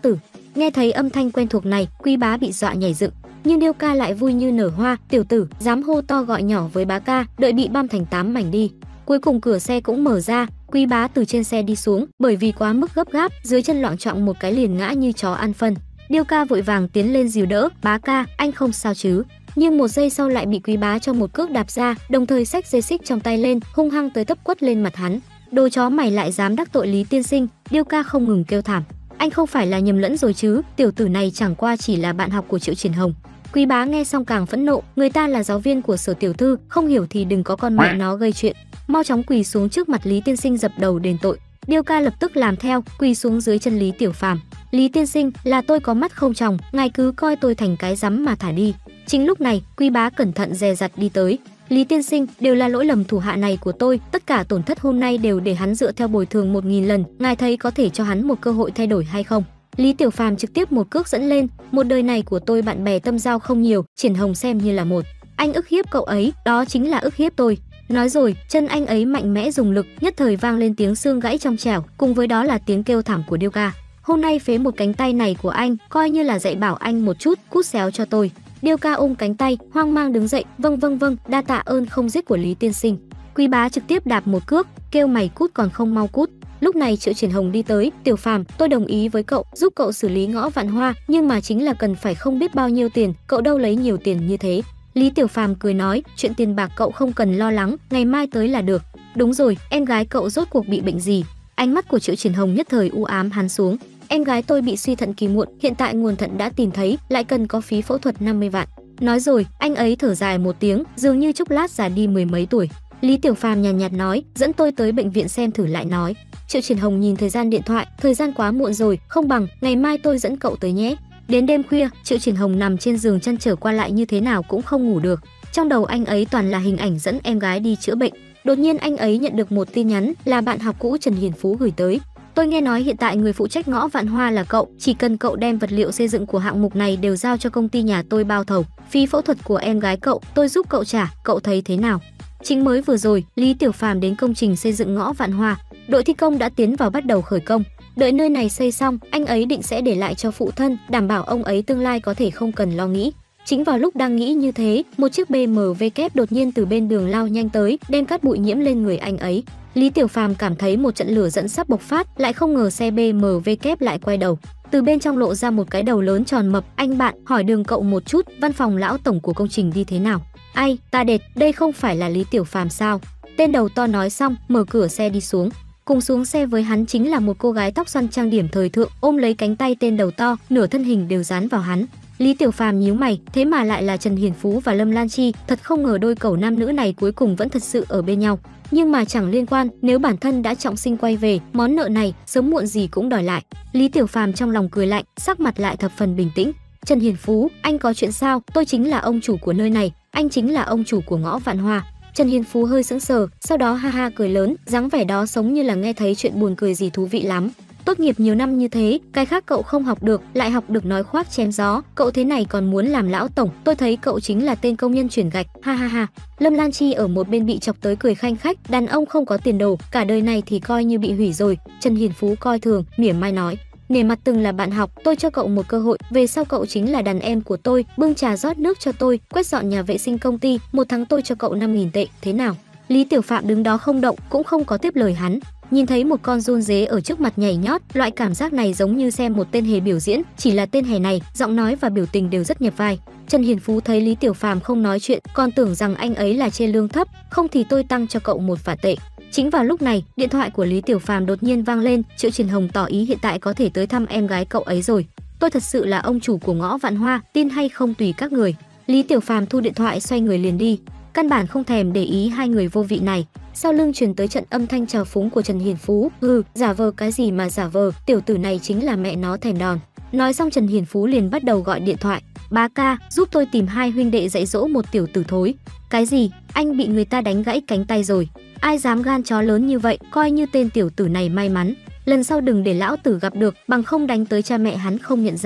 Nghe thấy âm thanh quen thuộc này, Quý bá bị dọa nhảy dựng, nhưng Điêu Ca lại vui như nở hoa, "Tiểu tử, dám hô to gọi nhỏ với bá ca, đợi bị băm thành 8 mảnh đi." Cuối cùng cửa xe cũng mở ra, Quý bá từ trên xe đi xuống, bởi vì quá mức gấp gáp, dưới chân loạng choạng một cái liền ngã như chó ăn phân. Điêu Ca vội vàng tiến lên dìu đỡ, "Bá ca, anh không sao chứ?" Nhưng một giây sau lại bị Quý bá cho một cước đạp ra, đồng thời xách dây xích trong tay lên, hung hăng tới tấp quất lên mặt hắn. "Đồ chó mày lại dám đắc tội Lý tiên sinh!" Điêu Ca không ngừng kêu thảm. "Anh không phải là nhầm lẫn rồi chứ, tiểu tử này chẳng qua chỉ là bạn học của Triệu Triển Hồng." Quý bá nghe xong càng phẫn nộ, người ta là giáo viên của Sở tiểu thư, không hiểu thì đừng có con mẹ nó gây chuyện. Mau chóng quỳ xuống trước mặt Lý tiên sinh dập đầu đền tội. Điêu Ca lập tức làm theo, quỳ xuống dưới chân Lý Tiểu Phàm. "Lý tiên sinh, là tôi có mắt không tròng, ngài cứ coi tôi thành cái rắm mà thả đi." Chính lúc này, Quý bá cẩn thận dè dặt đi tới. "Lý tiên sinh, đều là lỗi lầm thủ hạ này của tôi, tất cả tổn thất hôm nay đều để hắn dựa theo bồi thường 1000 lần, ngài thấy có thể cho hắn một cơ hội thay đổi hay không?" Lý Tiểu Phàm trực tiếp một cước dẫn lên, "Một đời này của tôi bạn bè tâm giao không nhiều, Triển Hồng xem như là một. Anh ức hiếp cậu ấy, đó chính là ức hiếp tôi." Nói rồi, chân anh ấy mạnh mẽ dùng lực, nhất thời vang lên tiếng xương gãy trong trẻo, cùng với đó là tiếng kêu thảm của Điêu Ca. "Hôm nay phế một cánh tay này của anh, coi như là dạy bảo anh một chút, cút xéo cho tôi." Điêu Ca ôm cánh tay, hoang mang đứng dậy, Vâng, đa tạ ơn không giết của Lý tiên sinh." Quý bá trực tiếp đạp một cước, kêu "Mày cút còn không mau cút." Lúc này Triệu Triển Hồng đi tới, "Tiểu Phàm, tôi đồng ý với cậu, giúp cậu xử lý Ngõ Vạn Hoa, nhưng mà chính là cần phải không biết bao nhiêu tiền, cậu đâu lấy nhiều tiền như thế." Lý Tiểu Phàm cười nói, "Chuyện tiền bạc cậu không cần lo lắng, ngày mai tới là được." "Đúng rồi, em gái cậu rốt cuộc bị bệnh gì?" Ánh mắt của Triệu Triển Hồng nhất thời u ám hắn xuống. "Em gái tôi bị suy thận kỳ muộn, hiện tại nguồn thận đã tìm thấy, lại cần có phí phẫu thuật 50 vạn." Nói rồi, anh ấy thở dài một tiếng, dường như chốc lát già đi mười mấy tuổi. Lý Tiểu Phàm nhàn nhạt nói, "Dẫn tôi tới bệnh viện xem thử lại nói." Triệu Triển Hồng nhìn thời gian điện thoại, "Thời gian quá muộn rồi, không bằng ngày mai tôi dẫn cậu tới nhé." Đến đêm khuya, Triệu Triển Hồng nằm trên giường chăn trở qua lại như thế nào cũng không ngủ được. Trong đầu anh ấy toàn là hình ảnh dẫn em gái đi chữa bệnh. Đột nhiên anh ấy nhận được một tin nhắn là bạn học cũ Trần Hiền Phú gửi tới. "Tôi nghe nói hiện tại người phụ trách Ngõ Vạn Hoa là cậu, chỉ cần cậu đem vật liệu xây dựng của hạng mục này đều giao cho công ty nhà tôi bao thầu. Phí phẫu thuật của em gái cậu, tôi giúp cậu trả, cậu thấy thế nào?" Chính mới vừa rồi, Lý Tiểu Phàm đến công trình xây dựng Ngõ Vạn Hoa. Đội thi công đã tiến vào bắt đầu khởi công. Đợi nơi này xây xong, anh ấy định sẽ để lại cho phụ thân, đảm bảo ông ấy tương lai có thể không cần lo nghĩ. Chính vào lúc đang nghĩ như thế, một chiếc BMW kép đột nhiên từ bên đường lao nhanh tới, đem cát bụi nhiễm lên người anh ấy. Lý Tiểu Phàm cảm thấy một trận lửa giận sắp bộc phát, lại không ngờ xe BMW kép lại quay đầu. Từ bên trong lộ ra một cái đầu lớn tròn mập. "Anh bạn, hỏi đường cậu một chút, văn phòng lão tổng của công trình đi thế nào?" "Ai, ta đệt, đây không phải là Lý Tiểu Phàm sao?" Tên đầu to nói xong, mở cửa xe đi xuống. Cùng xuống xe với hắn chính là một cô gái tóc xoăn trang điểm thời thượng, ôm lấy cánh tay tên đầu to, nửa thân hình đều dán vào hắn. Lý Tiểu Phàm nhíu mày, thế mà lại là Trần Hiền Phú và Lâm Lan Chi, thật không ngờ đôi cẩu nam nữ này cuối cùng vẫn thật sự ở bên nhau. Nhưng mà chẳng liên quan, nếu bản thân đã trọng sinh quay về, món nợ này sớm muộn gì cũng đòi lại. Lý Tiểu Phàm trong lòng cười lạnh, sắc mặt lại thập phần bình tĩnh. "Trần Hiền Phú, anh có chuyện sao? Tôi chính là ông chủ của nơi này, anh chính là ông chủ của Ngõ Vạn Hoa." Trần Hiền Phú hơi sững sờ, sau đó ha ha cười lớn, dáng vẻ đó giống như là nghe thấy chuyện buồn cười gì thú vị lắm. "Tốt nghiệp nhiều năm như thế, cái khác cậu không học được, lại học được nói khoác chém gió, cậu thế này còn muốn làm lão tổng, tôi thấy cậu chính là tên công nhân chuyển gạch, ha ha ha." Lâm Lan Chi ở một bên bị chọc tới cười khanh khách, "Đàn ông không có tiền đồ, cả đời này thì coi như bị hủy rồi." Trần Hiền Phú coi thường, mỉa mai nói, "Nể mặt từng là bạn học, tôi cho cậu một cơ hội, về sau cậu chính là đàn em của tôi, bưng trà rót nước cho tôi, quét dọn nhà vệ sinh công ty, một tháng tôi cho cậu 5.000 tệ, thế nào?" Lý Tiểu Phạm đứng đó không động, cũng không có tiếp lời hắn. Nhìn thấy một con giun dế ở trước mặt nhảy nhót, loại cảm giác này giống như xem một tên hề biểu diễn, chỉ là tên hề này, giọng nói và biểu tình đều rất nhập vai. Trần Hiền Phú thấy Lý Tiểu Phàm không nói chuyện, còn tưởng rằng anh ấy là trên lương thấp, "Không thì tôi tăng cho cậu 1 vạn tệ." Chính vào lúc này, điện thoại của Lý Tiểu Phàm đột nhiên vang lên, Triệu Triển Hồng tỏ ý hiện tại có thể tới thăm em gái cậu ấy rồi. "Tôi thật sự là ông chủ của Ngõ Vạn Hoa, tin hay không tùy các người." Lý Tiểu Phàm thu điện thoại xoay người liền đi, căn bản không thèm để ý hai người vô vị này. Sau lưng truyền tới trận âm thanh trào phúng của Trần Hiền Phú, giả vờ cái gì mà giả vờ, tiểu tử này chính là mẹ nó thèm đòn." Nói xong Trần Hiền Phú liền bắt đầu gọi điện thoại, "Bá ca, giúp tôi tìm hai huynh đệ dạy dỗ một tiểu tử thối." "Cái gì? Anh bị người ta đánh gãy cánh tay rồi." "Ai dám gan chó lớn như vậy, coi như tên tiểu tử này may mắn. Lần sau đừng để lão tử gặp được, bằng không đánh tới cha mẹ hắn không nhận ra."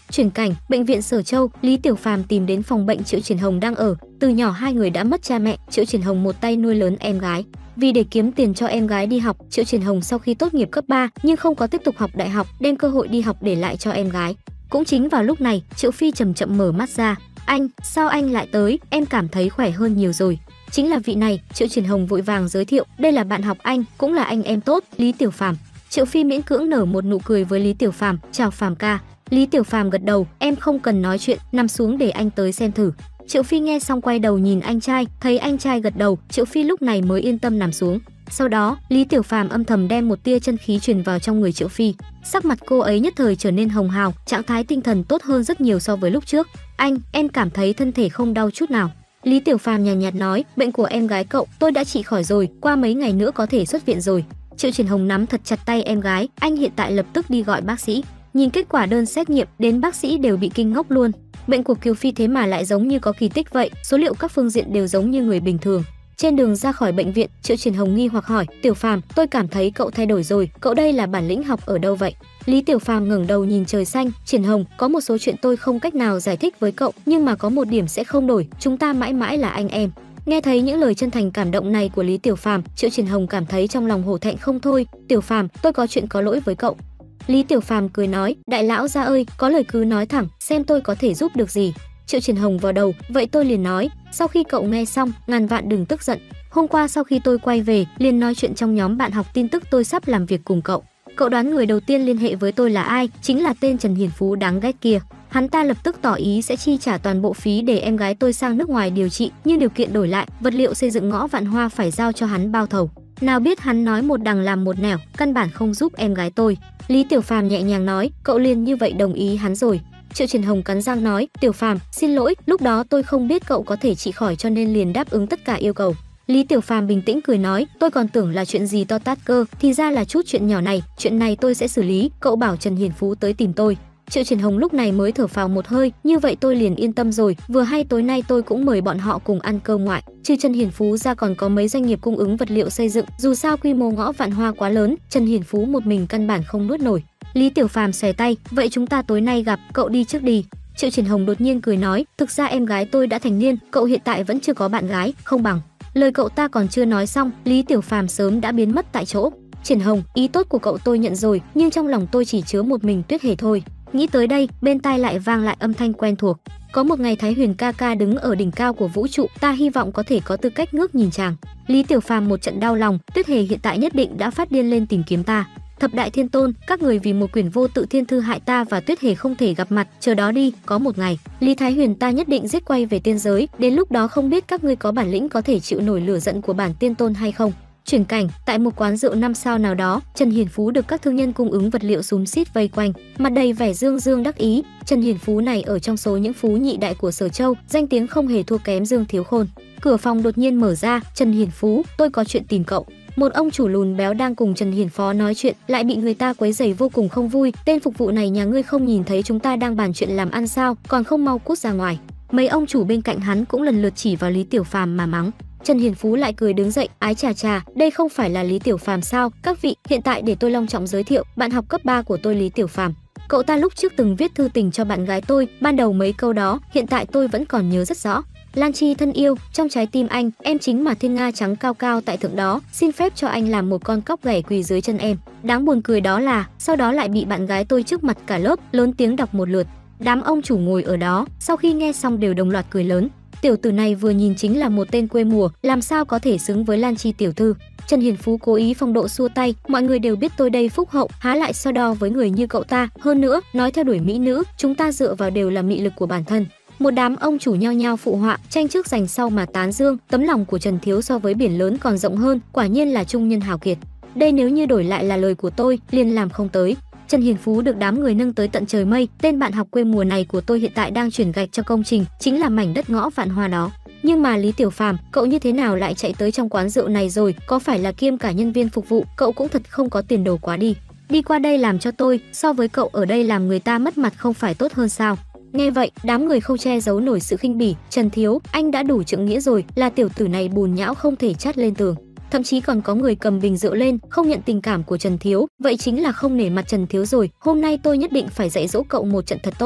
Chuyển cảnh, bệnh viện Sở Châu, Lý Tiểu Phàm tìm đến phòng bệnh Triệu Triển Hồng đang ở. Từ nhỏ hai người đã mất cha mẹ, Triệu Triển Hồng một tay nuôi lớn em gái. Vì để kiếm tiền cho em gái đi học, Triệu Triển Hồng sau khi tốt nghiệp cấp 3 nhưng không có tiếp tục học đại học, đem cơ hội đi học để lại cho em gái. Cũng chính vào lúc này, Triệu Phi chậm chậm mở mắt ra. Anh, sao anh lại tới? Em cảm thấy khỏe hơn nhiều rồi. Chính là vị này, Triệu Triển Hồng vội vàng giới thiệu, đây là bạn học anh, cũng là anh em tốt, Lý Tiểu Phàm. Triệu Phi miễn cưỡng nở một nụ cười với Lý Tiểu Phàm, chào Phàm ca. Lý Tiểu Phàm gật đầu, em không cần nói chuyện, nằm xuống để anh tới xem thử. Triệu Phi nghe xong quay đầu nhìn anh trai, thấy anh trai gật đầu, Triệu Phi lúc này mới yên tâm nằm xuống. Sau đó, Lý Tiểu Phàm âm thầm đem một tia chân khí truyền vào trong người Triệu Phi. Sắc mặt cô ấy nhất thời trở nên hồng hào, trạng thái tinh thần tốt hơn rất nhiều so với lúc trước. Anh, em cảm thấy thân thể không đau chút nào. Lý Tiểu Phàm nhàn nhạt nói, bệnh của em gái cậu tôi đã trị khỏi rồi, qua mấy ngày nữa có thể xuất viện rồi. Triệu Triển Hồng nắm thật chặt tay em gái, anh hiện tại lập tức đi gọi bác sĩ. Nhìn kết quả đơn xét nghiệm, đến bác sĩ đều bị kinh ngốc luôn. Bệnh của Kiều Phi thế mà lại giống như có kỳ tích vậy, số liệu các phương diện đều giống như người bình thường. Trên đường ra khỏi bệnh viện, Triệu Triển Hồng nghi hoặc hỏi, Tiểu Phàm, tôi cảm thấy cậu thay đổi rồi, cậu đây là bản lĩnh học ở đâu vậy? Lý Tiểu Phàm ngẩng đầu nhìn trời xanh, Triển Hồng, có một số chuyện tôi không cách nào giải thích với cậu, nhưng mà có một điểm sẽ không đổi, chúng ta mãi mãi là anh em. Nghe thấy những lời chân thành cảm động này của Lý Tiểu Phàm, Triệu Triển Hồng cảm thấy trong lòng hổ thẹn không thôi. Tiểu Phàm, tôi có chuyện có lỗi với cậu. Lý Tiểu Phàm cười nói, đại lão gia ơi, có lời cứ nói thẳng, xem tôi có thể giúp được gì. Triệu Triển Hồng vào đầu, vậy tôi liền nói, sau khi cậu nghe xong, ngàn vạn đừng tức giận. Hôm qua sau khi tôi quay về, liền nói chuyện trong nhóm bạn học tin tức tôi sắp làm việc cùng cậu. Cậu đoán người đầu tiên liên hệ với tôi là ai? Chính là tên Trần Hiền Phú đáng ghét kia. Hắn ta lập tức tỏ ý sẽ chi trả toàn bộ phí để em gái tôi sang nước ngoài điều trị, nhưng điều kiện đổi lại, vật liệu xây dựng ngõ Vạn Hoa phải giao cho hắn bao thầu. Nào biết hắn nói một đằng làm một nẻo, căn bản không giúp em gái tôi. Lý Tiểu Phàm nhẹ nhàng nói, cậu liền như vậy đồng ý hắn rồi. Triệu Triển Hồng cắn răng nói, Tiểu Phàm, xin lỗi, lúc đó tôi không biết cậu có thể trị khỏi cho nên liền đáp ứng tất cả yêu cầu. Lý Tiểu Phàm bình tĩnh cười nói, tôi còn tưởng là chuyện gì to tát cơ, thì ra là chút chuyện nhỏ này, chuyện này tôi sẽ xử lý, cậu bảo Trần Hiền Phú tới tìm tôi. Triệu Triển Hồng lúc này mới thở phào một hơi, như vậy tôi liền yên tâm rồi, vừa hay tối nay tôi cũng mời bọn họ cùng ăn cơm ngoại. Trừ Trần Hiền Phú ra còn có mấy doanh nghiệp cung ứng vật liệu xây dựng, dù sao quy mô ngõ Vạn Hoa quá lớn, Trần Hiền Phú một mình căn bản không nuốt nổi. Lý Tiểu Phàm xòe tay, vậy chúng ta tối nay gặp, cậu đi trước đi. Triệu Triển Hồng đột nhiên cười nói, thực ra em gái tôi đã thành niên, cậu hiện tại vẫn chưa có bạn gái, không bằng. Lời cậu ta còn chưa nói xong, Lý Tiểu Phàm sớm đã biến mất tại chỗ. Triển Hồng, ý tốt của cậu tôi nhận rồi, nhưng trong lòng tôi chỉ chứa một mình Tuyết Hề thôi. Nghĩ tới đây, bên tai lại vang lại âm thanh quen thuộc. Có một ngày Thái Huyền ca ca đứng ở đỉnh cao của vũ trụ, ta hy vọng có thể có tư cách ngước nhìn chàng. Lý Tiểu Phàm một trận đau lòng, Tuyết Hề hiện tại nhất định đã phát điên lên tìm kiếm ta. Thập đại thiên tôn, các người vì một quyển vô tự thiên thư hại ta và Tuyết Hề không thể gặp mặt, chờ đó đi, có một ngày, Lý Thái Huyền ta nhất định giết quay về tiên giới, đến lúc đó không biết các ngươi có bản lĩnh có thể chịu nổi lửa giận của bản tiên tôn hay không. Chuyển cảnh, tại một quán rượu 5 sao nào đó, Trần Hiền Phú được các thương nhân cung ứng vật liệu xúm xít vây quanh, mặt đầy vẻ dương dương đắc ý. Trần Hiền Phú này ở trong số những phú nhị đại của Sở Châu, danh tiếng không hề thua kém Dương Thiếu Khôn. Cửa phòng đột nhiên mở ra, Trần Hiền Phú, tôi có chuyện tìm cậu. Một ông chủ lùn béo đang cùng Trần Hiền Phó nói chuyện, lại bị người ta quấy rầy vô cùng không vui. Tên phục vụ này nhà ngươi không nhìn thấy chúng ta đang bàn chuyện làm ăn sao, còn không mau cút ra ngoài. Mấy ông chủ bên cạnh hắn cũng lần lượt chỉ vào Lý Tiểu Phàm mà mắng. Trần Hiền Phú lại cười đứng dậy, ái chà chà, đây không phải là Lý Tiểu Phàm sao? Các vị, hiện tại để tôi long trọng giới thiệu, bạn học cấp 3 của tôi Lý Tiểu Phàm. Cậu ta lúc trước từng viết thư tình cho bạn gái tôi, ban đầu mấy câu đó, hiện tại tôi vẫn còn nhớ rất rõ. Lan Chi thân yêu, trong trái tim anh, em chính mà thiên nga trắng cao cao tại thượng đó, xin phép cho anh làm một con cóc ghẻ quỳ dưới chân em. Đáng buồn cười đó là, sau đó lại bị bạn gái tôi trước mặt cả lớp lớn tiếng đọc một lượt. Đám ông chủ ngồi ở đó, sau khi nghe xong đều đồng loạt cười lớn. Tiểu tử này vừa nhìn chính là một tên quê mùa, làm sao có thể xứng với Lan Chi tiểu thư. Trần Hiền Phú cố ý phong độ xua tay, mọi người đều biết tôi đây phúc hậu, há lại so đo với người như cậu ta. Hơn nữa, nói theo đuổi mỹ nữ, chúng ta dựa vào đều là mị lực của bản thân. Một đám ông chủ nhao nhao phụ họa, tranh trước giành sau mà tán dương, tấm lòng của Trần Thiếu so với biển lớn còn rộng hơn, quả nhiên là trung nhân hào kiệt. Đây nếu như đổi lại là lời của tôi, liền làm không tới. Trần Hiền Phú được đám người nâng tới tận trời mây, tên bạn học quê mùa này của tôi hiện tại đang chuyển gạch cho công trình, chính là mảnh đất ngõ Vạn Hoa đó. Nhưng mà Lý Tiểu Phàm, cậu như thế nào lại chạy tới trong quán rượu này rồi, có phải là kiêm cả nhân viên phục vụ, cậu cũng thật không có tiền đồ quá đi. Đi qua đây làm cho tôi, so với cậu ở đây làm người ta mất mặt không phải tốt hơn sao? Nghe vậy, đám người không che giấu nổi sự khinh bỉ. Trần Thiếu, anh đã đủ trượng nghĩa rồi, là tiểu tử này bùn nhão không thể chát lên tường. Thậm chí còn có người cầm bình rượu lên, không nhận tình cảm của Trần Thiếu, vậy chính là không nể mặt Trần Thiếu rồi. Hôm nay tôi nhất định phải dạy dỗ cậu một trận thật tốt.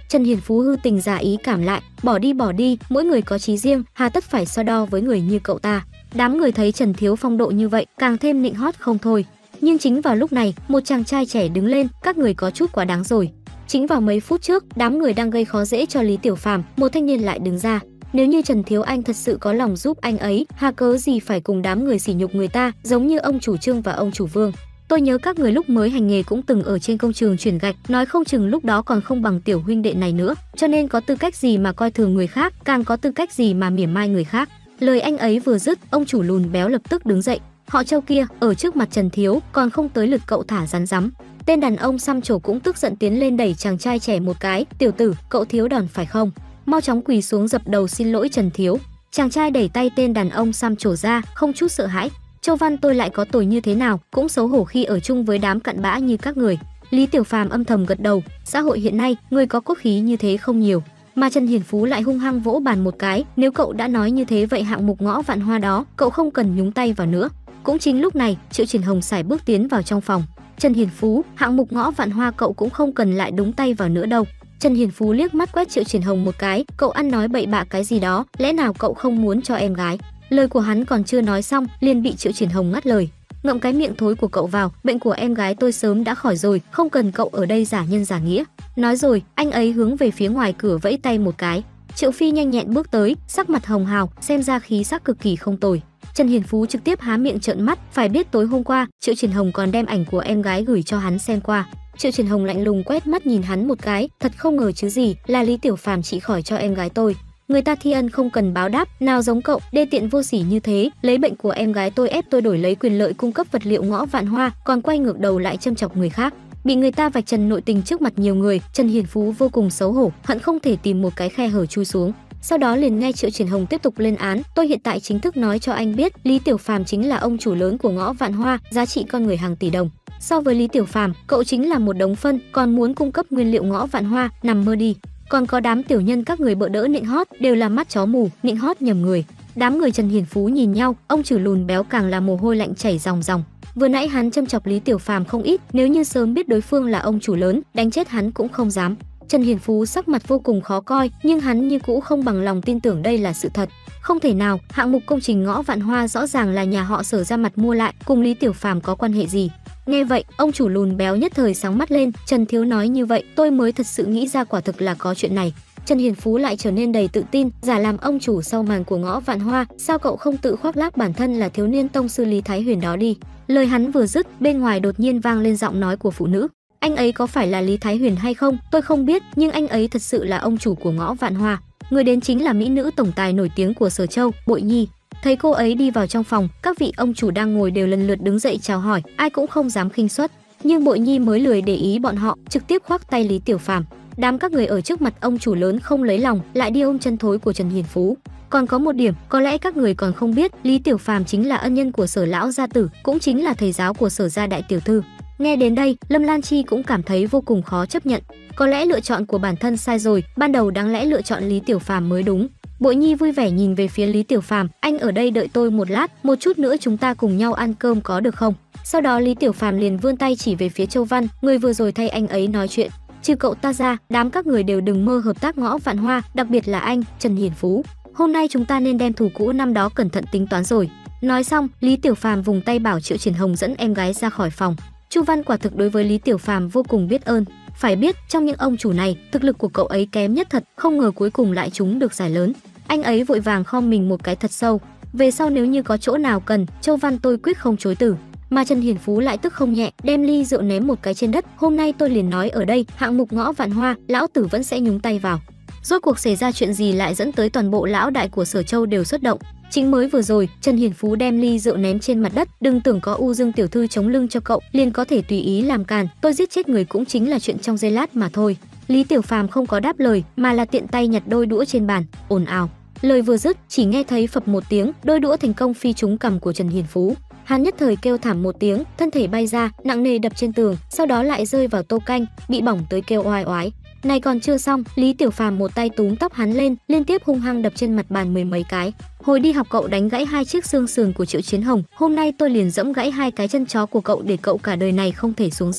Trần Hiền Phú hư tình giả ý cảm lại, bỏ đi, mỗi người có chí riêng, hà tất phải so đo với người như cậu ta. Đám người thấy Trần Thiếu phong độ như vậy, càng thêm nịnh hót không thôi. Nhưng chính vào lúc này, một chàng trai trẻ đứng lên, các người có chút quá đáng rồi. Chính vào mấy phút trước, đám người đang gây khó dễ cho Lý Tiểu Phàm, một thanh niên lại đứng ra. Nếu như Trần Thiếu Anh thật sự có lòng giúp anh ấy, hà cớ gì phải cùng đám người sỉ nhục người ta, giống như ông chủ Trương và ông chủ Vương. Tôi nhớ các người lúc mới hành nghề cũng từng ở trên công trường chuyển gạch, nói không chừng lúc đó còn không bằng tiểu huynh đệ này nữa, cho nên có tư cách gì mà coi thường người khác, càng có tư cách gì mà mỉa mai người khác. Lời anh ấy vừa dứt, ông chủ lùn béo lập tức đứng dậy. Họ Châu kia ở trước mặt Trần Thiếu, còn không tới lượt cậu thả rắn rắm. Tên đàn ông xăm trổ cũng tức giận tiến lên đẩy chàng trai trẻ một cái. Tiểu tử, cậu thiếu đòn phải không? Mau chóng quỳ xuống dập đầu xin lỗi Trần Thiếu. Chàng trai đẩy tay tên đàn ông xăm trổ ra, không chút sợ hãi. Châu Văn tôi lại có tội như thế nào, cũng xấu hổ khi ở chung với đám cặn bã như các người. Lý Tiểu Phàm âm thầm gật đầu, xã hội hiện nay người có cốt khí như thế không nhiều. Mà Trần Hiền Phú lại hung hăng vỗ bàn một cái, nếu cậu đã nói như thế vậy hạng mục Ngõ Vạn Hoa đó, cậu không cần nhúng tay vào nữa. Cũng chính lúc này, Triệu Triển Hồng sải bước tiến vào trong phòng. Trần Hiền Phú, hạng mục Ngõ Vạn Hoa cậu cũng không cần lại đúng tay vào nữa đâu. Trần Hiền Phú liếc mắt quét Triệu Triển Hồng một cái, cậu ăn nói bậy bạ cái gì đó, lẽ nào cậu không muốn cho em gái? Lời của hắn còn chưa nói xong, liền bị Triệu Triển Hồng ngắt lời. Ngậm cái miệng thối của cậu vào, bệnh của em gái tôi sớm đã khỏi rồi, không cần cậu ở đây giả nhân giả nghĩa. Nói rồi, anh ấy hướng về phía ngoài cửa vẫy tay một cái. Triệu Phi nhanh nhẹn bước tới, sắc mặt hồng hào, xem ra khí sắc cực kỳ không tồi. Trần Hiền Phú trực tiếp há miệng trợn mắt, phải biết tối hôm qua, Triệu Triển Hồng còn đem ảnh của em gái gửi cho hắn xem qua. Triệu Triển Hồng lạnh lùng quét mắt nhìn hắn một cái, thật không ngờ chứ gì, là Lý Tiểu Phàm trị khỏi cho em gái tôi. Người ta thi ân không cần báo đáp, nào giống cậu, đê tiện vô sỉ như thế, lấy bệnh của em gái tôi ép tôi đổi lấy quyền lợi cung cấp vật liệu Ngõ Vạn Hoa, còn quay ngược đầu lại châm chọc người khác. Bị người ta vạch trần nội tình trước mặt nhiều người, Trần Hiền Phú vô cùng xấu hổ, hận không thể tìm một cái khe hở chui xuống. Sau đó liền nghe Triệu Triển Hồng tiếp tục lên án, tôi hiện tại chính thức nói cho anh biết, Lý Tiểu Phàm chính là ông chủ lớn của Ngõ Vạn Hoa, giá trị con người hàng tỷ đồng. So với Lý Tiểu Phàm, cậu chính là một đống phân, còn muốn cung cấp nguyên liệu Ngõ Vạn Hoa, nằm mơ đi. Còn có đám tiểu nhân các người bợ đỡ nịnh hót, đều là mắt chó mù, nịnh hót nhầm người. Đám người Trần Hiền Phú nhìn nhau, ông chủ lùn béo càng là mồ hôi lạnh chảy ròng ròng. Vừa nãy hắn châm chọc Lý Tiểu Phàm không ít, nếu như sớm biết đối phương là ông chủ lớn, đánh chết hắn cũng không dám. Trần Hiền Phú sắc mặt vô cùng khó coi, nhưng hắn như cũ không bằng lòng tin tưởng đây là sự thật. Không thể nào, hạng mục công trình Ngõ Vạn Hoa rõ ràng là nhà họ Sở ra mặt mua lại, cùng Lý Tiểu Phàm có quan hệ gì? Nghe vậy, ông chủ lùn béo nhất thời sáng mắt lên, Trần Thiếu nói như vậy, tôi mới thật sự nghĩ ra quả thực là có chuyện này. Trần Hiền Phú lại trở nên đầy tự tin, giả làm ông chủ sau màn của Ngõ Vạn Hoa, sao cậu không tự khoác lác bản thân là thiếu niên tông sư Lý Thái Huyền đó đi. Lời hắn vừa dứt, bên ngoài đột nhiên vang lên giọng nói của phụ nữ. Anh ấy có phải là Lý Thái Huyền hay không, tôi không biết, nhưng anh ấy thật sự là ông chủ của Ngõ Vạn Hoa. Người đến chính là mỹ nữ tổng tài nổi tiếng của Sở Châu, Bội Nhi. Thấy cô ấy đi vào trong phòng, các vị ông chủ đang ngồi đều lần lượt đứng dậy chào hỏi, ai cũng không dám khinh suất. Nhưng Bội Nhi mới lười để ý bọn họ, trực tiếp khoác tay Lý Tiểu Phàm. Đám các người ở trước mặt ông chủ lớn không lấy lòng, lại đi ôm chân thối của Trần Hiền Phú. Còn có một điểm, có lẽ các người còn không biết, Lý Tiểu Phàm chính là ân nhân của Sở lão gia tử, cũng chính là thầy giáo của Sở gia đại tiểu thư. Nghe đến đây, Lâm Lan Chi cũng cảm thấy vô cùng khó chấp nhận. Có lẽ lựa chọn của bản thân sai rồi, ban đầu đáng lẽ lựa chọn Lý Tiểu Phàm mới đúng. Bội Nhi vui vẻ nhìn về phía Lý Tiểu Phàm, anh ở đây đợi tôi một lát, một chút nữa chúng ta cùng nhau ăn cơm có được không? Sau đó Lý Tiểu Phàm liền vươn tay chỉ về phía Châu Văn, người vừa rồi thay anh ấy nói chuyện. Trừ cậu ta ra, đám các người đều đừng mơ hợp tác Ngõ Vạn Hoa, đặc biệt là anh, Trần Hiền Phú. Hôm nay chúng ta nên đem thù cũ năm đó cẩn thận tính toán rồi. Nói xong, Lý Tiểu Phàm vùng tay bảo Triệu Triển Hồng dẫn em gái ra khỏi phòng. Chu Văn quả thực đối với Lý Tiểu Phàm vô cùng biết ơn. Phải biết, trong những ông chủ này, thực lực của cậu ấy kém nhất thật, không ngờ cuối cùng lại trúng được giải lớn. Anh ấy vội vàng khom mình một cái thật sâu. Về sau nếu như có chỗ nào cần, Châu Văn tôi quyết không chối từ. Mà Trần Hiền Phú lại tức không nhẹ, đem ly rượu ném một cái trên đất. Hôm nay tôi liền nói ở đây, hạng mục Ngõ Vạn Hoa, lão tử vẫn sẽ nhúng tay vào. Rốt cuộc xảy ra chuyện gì lại dẫn tới toàn bộ lão đại của Sở Châu đều xuất động? Chính mới vừa rồi, Trần Hiền Phú đem ly rượu ném trên mặt đất, đừng tưởng có U Dương tiểu thư chống lưng cho cậu, liền có thể tùy ý làm càn, tôi giết chết người cũng chính là chuyện trong giây lát mà thôi. Lý Tiểu Phàm không có đáp lời, mà là tiện tay nhặt đôi đũa trên bàn, ồn ào. Lời vừa dứt, chỉ nghe thấy phập một tiếng, đôi đũa thành công phi trúng cằm của Trần Hiền Phú. Hắn nhất thời kêu thảm một tiếng, thân thể bay ra, nặng nề đập trên tường, sau đó lại rơi vào tô canh, bị bỏng tới kêu oai oái. Này còn chưa xong, Lý Tiểu Phàm một tay túm tóc hắn lên, liên tiếp hung hăng đập trên mặt bàn mười mấy cái. Hồi đi học cậu đánh gãy 2 chiếc xương sườn của Triệu Chiến Hồng, hôm nay tôi liền giẫm gãy 2 cái chân chó của cậu để cậu cả đời này không thể xuống giường.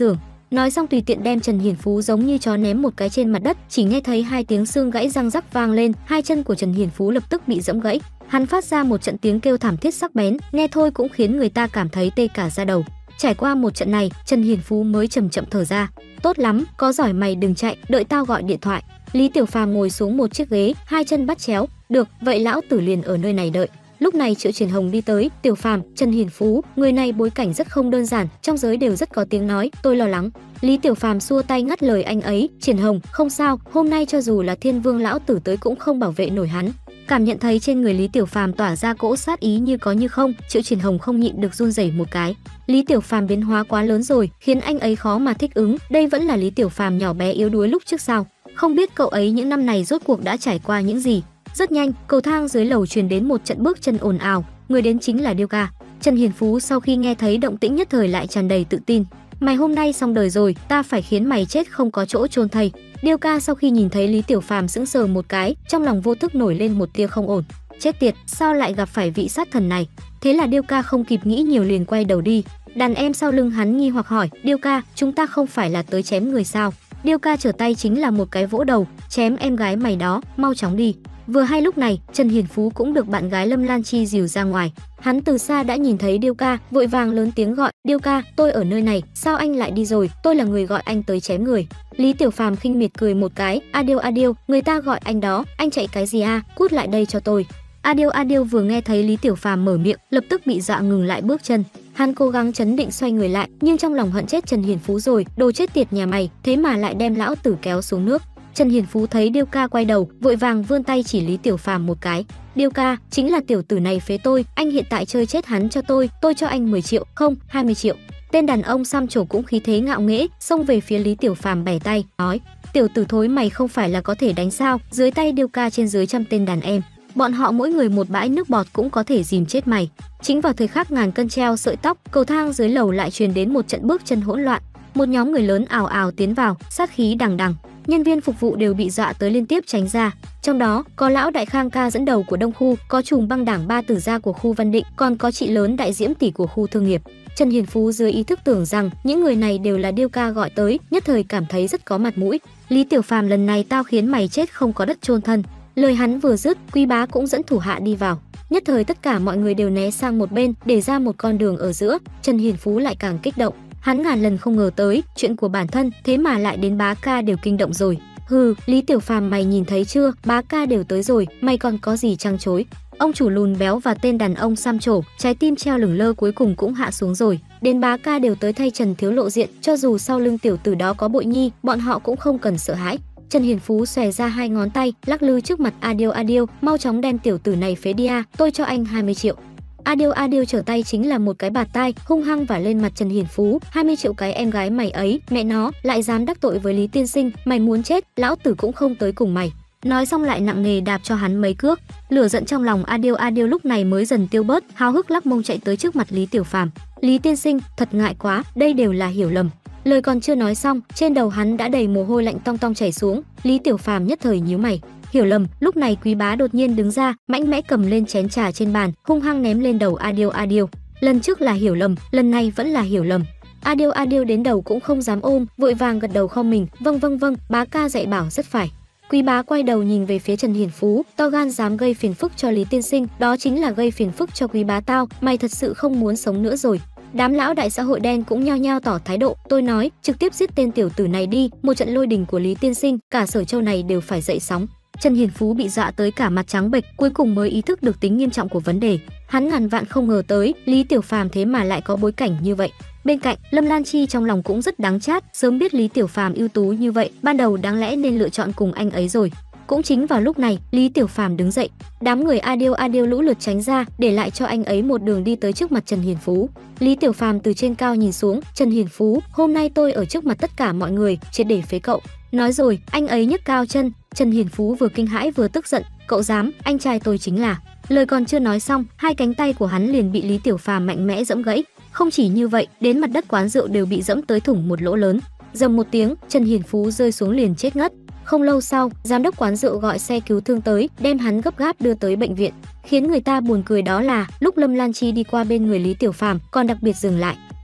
Nói xong tùy tiện đem Trần Hiền Phú giống như chó ném một cái trên mặt đất, chỉ nghe thấy hai tiếng xương gãy răng rắc vang lên, hai chân của Trần Hiền Phú lập tức bị giẫm gãy. Hắn phát ra một trận tiếng kêu thảm thiết sắc bén, nghe thôi cũng khiến người ta cảm thấy tê cả da đầu. Trải qua một trận này, Trần Hiền Phú mới chậm chậm thở ra. Tốt lắm, có giỏi mày đừng chạy, đợi tao gọi điện thoại. Lý Tiểu Phàm ngồi xuống một chiếc ghế, hai chân bắt chéo. Được, vậy lão tử liền ở nơi này đợi. Lúc này Triệu Triển Hồng đi tới. Tiểu Phàm, Trần Hiền Phú, người này bối cảnh rất không đơn giản, trong giới đều rất có tiếng nói, tôi lo lắng. Lý Tiểu Phàm xua tay ngắt lời anh ấy. Triển Hồng, không sao, hôm nay cho dù là Thiên Vương lão tử tới cũng không bảo vệ nổi hắn. Cảm nhận thấy trên người Lý Tiểu Phàm tỏa ra cỗ sát ý như có như không, Triệu Triển Hồng không nhịn được run rẩy một cái. Lý Tiểu Phàm biến hóa quá lớn rồi, khiến anh ấy khó mà thích ứng. Đây vẫn là Lý Tiểu Phàm nhỏ bé yếu đuối lúc trước sao? Không biết cậu ấy những năm này rốt cuộc đã trải qua những gì. Rất nhanh, cầu thang dưới lầu truyền đến một trận bước chân ồn ào, người đến chính là Điêu Ca. Trần Hiền Phú sau khi nghe thấy động tĩnh nhất thời lại tràn đầy tự tin. Mày hôm nay xong đời rồi, ta phải khiến mày chết không có chỗ chôn thây. Điêu Ca sau khi nhìn thấy Lý Tiểu Phàm sững sờ một cái, trong lòng vô thức nổi lên một tia không ổn. Chết tiệt, sao lại gặp phải vị sát thần này? Thế là Điêu Ca không kịp nghĩ nhiều liền quay đầu đi. Đàn em sau lưng hắn nghi hoặc hỏi, Điêu Ca, chúng ta không phải là tới chém người sao? Điêu Ca trở tay chính là một cái vỗ đầu, chém em gái mày đó, mau chóng đi. Vừa hay lúc này, Trần Hiền Phú cũng được bạn gái Lâm Lan Chi dìu ra ngoài. Hắn từ xa đã nhìn thấy Điêu Ca, vội vàng lớn tiếng gọi, Điêu Ca, tôi ở nơi này, sao anh lại đi rồi, tôi là người gọi anh tới chém người. Lý Tiểu Phàm khinh miệt cười một cái, a điêu, người ta gọi anh đó, anh chạy cái gì a, cút lại đây cho tôi. A điêu vừa nghe thấy Lý Tiểu Phàm mở miệng, lập tức bị dọa ngừng lại bước chân. Hắn cố gắng chấn định xoay người lại, nhưng trong lòng hận chết Trần Hiền Phú rồi, đồ chết tiệt nhà mày, thế mà lại đem lão tử kéo xuống nước. Trần Hiền Phú thấy Điêu Ca quay đầu, vội vàng vươn tay chỉ Lý Tiểu Phàm một cái. Điêu Ca, chính là tiểu tử này phế tôi, anh hiện tại chơi chết hắn cho tôi cho anh 10 triệu, không, 20 triệu. Tên đàn ông xăm trổ cũng khí thế ngạo nghễ, xông về phía Lý Tiểu Phàm bẻ tay, nói: "Tiểu tử thối mày không phải là có thể đánh sao?" Dưới tay Điêu Ca trên dưới trăm tên đàn em, bọn họ mỗi người một bãi nước bọt cũng có thể dìm chết mày. Chính vào thời khắc ngàn cân treo sợi tóc, cầu thang dưới lầu lại truyền đến một trận bước chân hỗn loạn. Một nhóm người lớn ào ào tiến vào, sát khí đằng đằng. Nhân viên phục vụ đều bị dọa tới liên tiếp tránh ra. Trong đó có lão đại Khang ca dẫn đầu của Đông khu, có trùm băng đảng ba tử gia của khu Văn Định, còn có chị lớn đại Diễm tỷ của khu Thương nghiệp. Trần Hiền Phú dưới ý thức tưởng rằng những người này đều là Điêu Ca gọi tới, nhất thời cảm thấy rất có mặt mũi. Lý Tiểu Phàm, lần này tao khiến mày chết không có đất chôn thân. Lời hắn vừa dứt, Quý Bá cũng dẫn thủ hạ đi vào. Nhất thời tất cả mọi người đều né sang một bên, để ra một con đường ở giữa. Trần Hiền Phú lại càng kích động. Hắn ngàn lần không ngờ tới, chuyện của bản thân thế mà lại đến Bá ca đều kinh động rồi. Hừ, Lý Tiểu Phàm mày nhìn thấy chưa, Bá ca đều tới rồi, mày còn có gì trăng chối. Ông chủ lùn béo và tên đàn ông xăm trổ, trái tim treo lửng lơ cuối cùng cũng hạ xuống rồi. Đến Bá ca đều tới thay Trần Thiếu lộ diện, cho dù sau lưng tiểu tử đó có bội nhi, bọn họ cũng không cần sợ hãi. Trần Hiền Phú xòe ra hai ngón tay, lắc lư trước mặt A Điêu, mau chóng đem tiểu tử này phế đi a, tôi cho anh 20 triệu. A Điêu trở tay chính là một cái bạt tai, hung hăng vả lên mặt Trần Hiền Phú. 20 triệu cái em gái mày ấy, mẹ nó, lại dám đắc tội với Lý tiên sinh, mày muốn chết, lão tử cũng không tới cùng mày. Nói xong lại nặng nề đạp cho hắn mấy cước. Lửa giận trong lòng A Điêu lúc này mới dần tiêu bớt, háo hức lắc mông chạy tới trước mặt Lý Tiểu Phàm. Lý tiên sinh, thật ngại quá, đây đều là hiểu lầm. Lời còn chưa nói xong, trên đầu hắn đã đầy mồ hôi lạnh tong tong chảy xuống. Lý Tiểu Phàm nhất thời nhíu mày. Hiểu lầm. Lúc này Quý Bá đột nhiên đứng ra, mạnh mẽ cầm lên chén trà trên bàn, hung hăng ném lên đầu A Điêu. Lần trước là hiểu lầm, lần này vẫn là hiểu lầm. A Điêu đến đầu cũng không dám ôm, vội vàng gật đầu khom mình. Vâng, Bá ca dạy bảo rất phải. Quý Bá quay đầu nhìn về phía Trần Hiền Phú, to gan dám gây phiền phức cho Lý tiên sinh, đó chính là gây phiền phức cho Quý Bá tao, mày thật sự không muốn sống nữa rồi. Đám lão đại xã hội đen cũng nhao nhao tỏ thái độ, tôi nói, trực tiếp giết tên tiểu tử này đi, một trận lôi đình của Lý tiên sinh, cả Sở Châu này đều phải dậy sóng. Trần Hiền Phú bị dọa tới cả mặt trắng bệch, cuối cùng mới ý thức được tính nghiêm trọng của vấn đề. Hắn ngàn vạn không ngờ tới, Lý Tiểu Phàm thế mà lại có bối cảnh như vậy. Bên cạnh, Lâm Lan Chi trong lòng cũng rất đắng chát, sớm biết Lý Tiểu Phàm ưu tú như vậy, ban đầu đáng lẽ nên lựa chọn cùng anh ấy rồi. Cũng chính vào lúc này, Lý Tiểu Phàm đứng dậy, đám người A Điêu lũ lượt tránh ra, để lại cho anh ấy một đường đi tới trước mặt Trần Hiền Phú. Lý Tiểu Phàm từ trên cao nhìn xuống, Trần Hiền Phú, hôm nay tôi ở trước mặt tất cả mọi người, triệt để phế cậu. Nói rồi, anh ấy nhấc cao chân. Trần Hiền Phú vừa kinh hãi vừa tức giận, cậu dám, anh trai tôi chính là. Lời còn chưa nói xong, hai cánh tay của hắn liền bị Lý Tiểu Phàm mạnh mẽ giẫm gãy. Không chỉ như vậy, đến mặt đất quán rượu đều bị giẫm tới thủng một lỗ lớn. Dầm một tiếng, Trần Hiền Phú rơi xuống liền chết ngất. Không lâu sau, giám đốc quán rượu gọi xe cứu thương tới, đem hắn gấp gáp đưa tới bệnh viện. Khiến người ta buồn cười đó là, lúc Lâm Lan Chi đi qua bên người Lý Tiểu Phàm, còn đặc biệt dừng lại.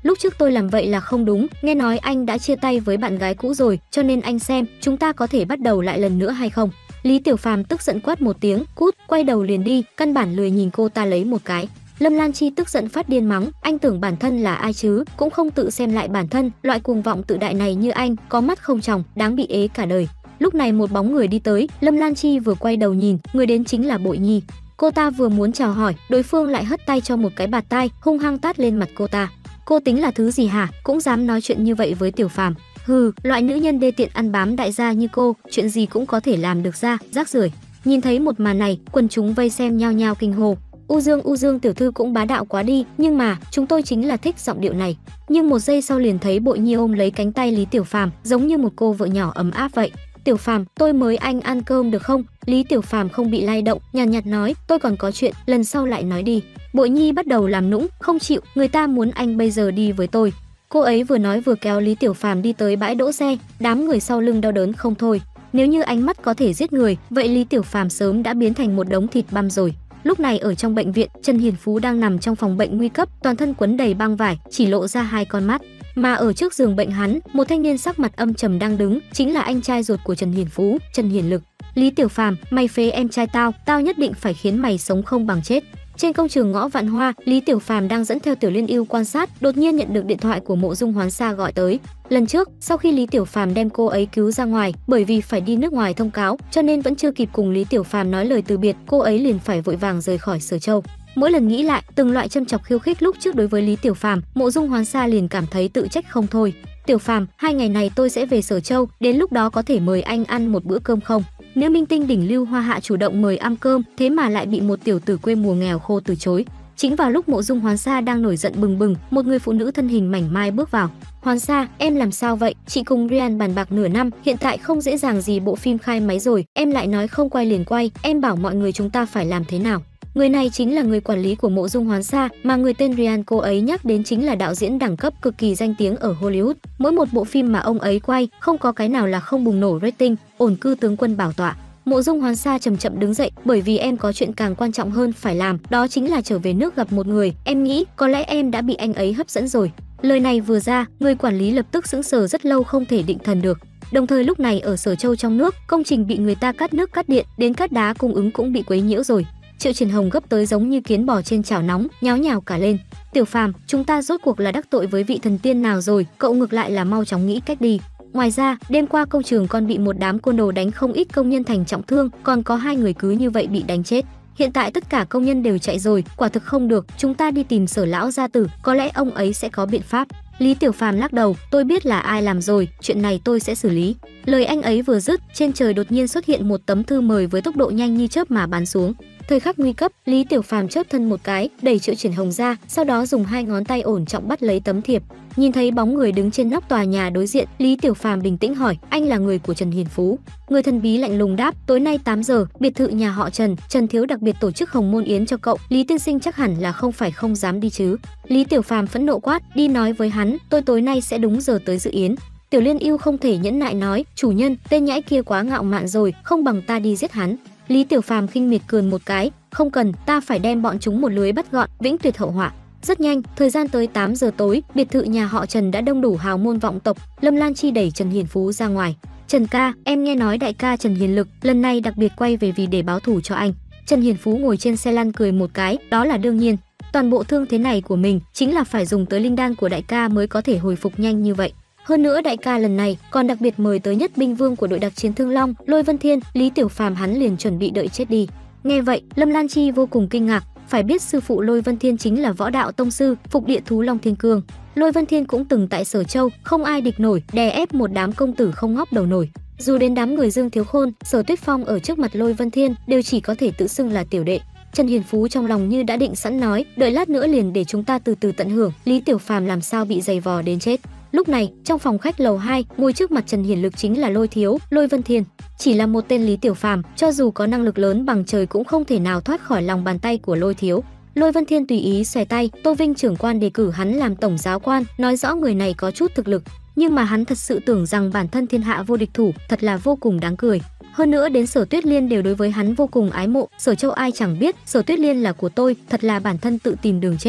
lúc trước tôi làm vậy là không đúng, nghe nói anh đã chia tay với bạn gái cũ rồi, cho nên anh xem chúng ta có thể bắt đầu lại lần nữa hay không. Lý Tiểu Phàm tức giận quát một tiếng, cút, quay đầu liền đi, căn bản lười nhìn cô ta lấy một cái. Lâm Lan Chi tức giận phát điên mắng, anh tưởng bản thân là ai chứ, cũng không tự xem lại bản thân, loại cuồng vọng tự đại này như anh, có mắt không tròng, đáng bị ế cả đời. Lúc này một bóng người đi tới, Lâm Lan Chi vừa quay đầu nhìn, người đến chính là Bội Nhi. Cô ta vừa muốn chào hỏi, đối phương lại hất tay cho một cái bạt tai, hung hăng tát lên mặt cô ta. Cô tính là thứ gì hả, cũng dám nói chuyện như vậy với Tiểu Phàm? Hừ, loại nữ nhân đê tiện ăn bám đại gia như cô, chuyện gì cũng có thể làm được ra, rác rưởi. Nhìn thấy một màn này, quần chúng vây xem nhao nhao kinh hô. U Dương tiểu thư cũng bá đạo quá đi, nhưng mà chúng tôi chính là thích giọng điệu này. Nhưng một giây sau liền thấy Bội Nhi ôm lấy cánh tay Lý Tiểu Phàm, giống như một cô vợ nhỏ ấm áp vậy. Tiểu Phàm, tôi mời anh ăn cơm được không? Lý Tiểu Phàm không bị lay động, nhàn nhạt nói, tôi còn có chuyện, lần sau lại nói đi. Bội Nhi bắt đầu làm nũng, không chịu, người ta muốn anh bây giờ đi với tôi. Cô ấy vừa nói vừa kéo Lý Tiểu Phàm đi tới bãi đỗ xe, đám người sau lưng đau đớn không thôi. Nếu như ánh mắt có thể giết người, vậy Lý Tiểu Phàm sớm đã biến thành một đống thịt băm rồi. Lúc này ở trong bệnh viện, Trần Hiền Phú đang nằm trong phòng bệnh nguy cấp, toàn thân quấn đầy băng vải, chỉ lộ ra hai con mắt. Mà ở trước giường bệnh hắn, một thanh niên sắc mặt âm trầm đang đứng, chính là anh trai ruột của Trần Hiền Phú, Trần Hiền Lực. Lý Tiểu Phàm, mày phế em trai tao, tao nhất định phải khiến mày sống không bằng chết. Trên công trường ngõ Vạn Hoa, Lý Tiểu Phàm đang dẫn theo Tiểu Liên Yêu quan sát, đột nhiên nhận được điện thoại của Mộ Dung Hoán Sa gọi tới. Lần trước, sau khi Lý Tiểu Phàm đem cô ấy cứu ra ngoài, bởi vì phải đi nước ngoài thông cáo, cho nên vẫn chưa kịp cùng Lý Tiểu Phàm nói lời từ biệt, cô ấy liền phải vội vàng rời khỏi Sở Châu. Mỗi lần nghĩ lại, từng loại châm chọc khiêu khích lúc trước đối với Lý Tiểu Phàm, Mộ Dung Hoán Sa liền cảm thấy tự trách không thôi. Tiểu Phàm, 2 ngày này tôi sẽ về Sở Châu, đến lúc đó có thể mời anh ăn một bữa cơm không? Nữ minh tinh đỉnh lưu Hoa Hạ chủ động mời ăn cơm, thế mà lại bị một tiểu tử quê mùa nghèo khô từ chối. Chính vào lúc Mộ Dung Hoán Sa đang nổi giận bừng bừng, một người phụ nữ thân hình mảnh mai bước vào. Hoán Sa, em làm sao vậy? Chị cùng Ryan bàn bạc nửa năm, hiện tại không dễ dàng gì bộ phim khai máy rồi, em lại nói không quay liền quay, em bảo mọi người chúng ta phải làm thế nào? Người này chính là người quản lý của Mộ Dung Hoán Sa, mà người tên Ryan cô ấy nhắc đến chính là đạo diễn đẳng cấp cực kỳ danh tiếng ở Hollywood. Mỗi một bộ phim mà ông ấy quay, không có cái nào là không bùng nổ rating, ổn cư tướng quân bảo tọa. Mộ Dung Hoán Sa chậm chậm đứng dậy, bởi vì em có chuyện càng quan trọng hơn phải làm, đó chính là trở về nước gặp một người, em nghĩ có lẽ em đã bị anh ấy hấp dẫn rồi. Lời này vừa ra, người quản lý lập tức sững sờ rất lâu không thể định thần được. Đồng thời lúc này ở Sở Châu trong nước, công trình bị người ta cắt nước cắt điện, đến cắt đá cung ứng cũng bị quấy nhiễu rồi. Triệu Triển Hồng gấp tới giống như kiến bò trên chảo nóng, nháo nhào cả lên. Tiểu Phàm, chúng ta rốt cuộc là đắc tội với vị thần tiên nào rồi, cậu ngược lại là mau chóng nghĩ cách đi. Ngoài ra, đêm qua công trường còn bị một đám côn đồ đánh không ít công nhân thành trọng thương, còn có 2 người cứ như vậy bị đánh chết. Hiện tại tất cả công nhân đều chạy rồi, quả thực không được, chúng ta đi tìm Sở lão gia tử, có lẽ ông ấy sẽ có biện pháp. Lý Tiểu Phàm lắc đầu, tôi biết là ai làm rồi, chuyện này tôi sẽ xử lý. Lời anh ấy vừa dứt, trên trời đột nhiên xuất hiện một tấm thư mời với tốc độ nhanh như chớp mà bắn xuống. Thời khắc nguy cấp, Lý Tiểu Phàm chớp thân một cái, đẩy Triệu Triển Hồng ra, sau đó dùng 2 ngón tay ổn trọng bắt lấy tấm thiệp. Nhìn thấy bóng người đứng trên nóc tòa nhà đối diện, Lý Tiểu Phàm bình tĩnh hỏi, anh là người của Trần Hiền Phú? Người thần bí lạnh lùng đáp, tối nay 8 giờ, biệt thự nhà họ Trần, Trần thiếu đặc biệt tổ chức hồng môn yến cho cậu, Lý tiên sinh chắc hẳn là không phải không dám đi chứ? Lý Tiểu Phàm phẫn nộ quát, đi nói với hắn, tôi tối nay sẽ đúng giờ tới dự yến. Tiểu Liên Yêu không thể nhẫn nại nói, chủ nhân, tên nhãi kia quá ngạo mạn rồi, không bằng ta đi giết hắn. Lý Tiểu Phàm khinh miệt cười một cái, không cần, ta phải đem bọn chúng một lưới bắt gọn, vĩnh tuyệt hậu họa. Rất nhanh, thời gian tới 8 giờ tối, biệt thự nhà họ Trần đã đông đủ hào môn vọng tộc. Lâm Lan Chi đẩy Trần Hiền Phú ra ngoài. Trần ca, em nghe nói đại ca Trần Hiền Lực lần này đặc biệt quay về vì để báo thù cho anh. Trần Hiền Phú ngồi trên xe lăn cười một cái, đó là đương nhiên. Toàn bộ thương thế này của mình chính là phải dùng tới linh đan của đại ca mới có thể hồi phục nhanh như vậy. Hơn nữa đại ca lần này còn đặc biệt mời tới nhất binh vương của đội đặc chiến Thương Long, Lôi Vân Thiên. Lý Tiểu Phàm hắn liền chuẩn bị đợi chết đi. Nghe vậy, Lâm Lan Chi vô cùng kinh ngạc, phải biết sư phụ Lôi Vân Thiên chính là võ đạo tông sư, phục địa thú Long Thiên Cương. Lôi Vân Thiên cũng từng tại Sở Châu, không ai địch nổi, đè ép một đám công tử không ngóc đầu nổi. Dù đến đám người Dương Thiếu Khôn, Sở Tuyết Phong ở trước mặt Lôi Vân Thiên đều chỉ có thể tự xưng là tiểu đệ. Trần Hiền Phú trong lòng như đã định sẵn nói, đợi lát nữa liền để chúng ta từ từ tận hưởng. Lý Tiểu Phàm làm sao bị giày vò đến chết. Lúc này, trong phòng khách lầu 2, ngồi trước mặt Trần Hiền Lực chính là Lôi Thiếu, Lôi Vân Thiên. Chỉ là một tên Lý Tiểu Phàm, cho dù có năng lực lớn bằng trời cũng không thể nào thoát khỏi lòng bàn tay của Lôi Thiếu. Lôi Vân Thiên tùy ý xòe tay, Tô Vinh trưởng quan đề cử hắn làm tổng giáo quan, nói rõ người này có chút thực lực, nhưng mà hắn thật sự tưởng rằng bản thân thiên hạ vô địch thủ, thật là vô cùng đáng cười. Hơn nữa đến Sở Tuyết Liên đều đối với hắn vô cùng ái mộ, Sở Châu ai chẳng biết, Sở Tuyết Liên là của tôi, thật là bản thân tự tìm đường chết.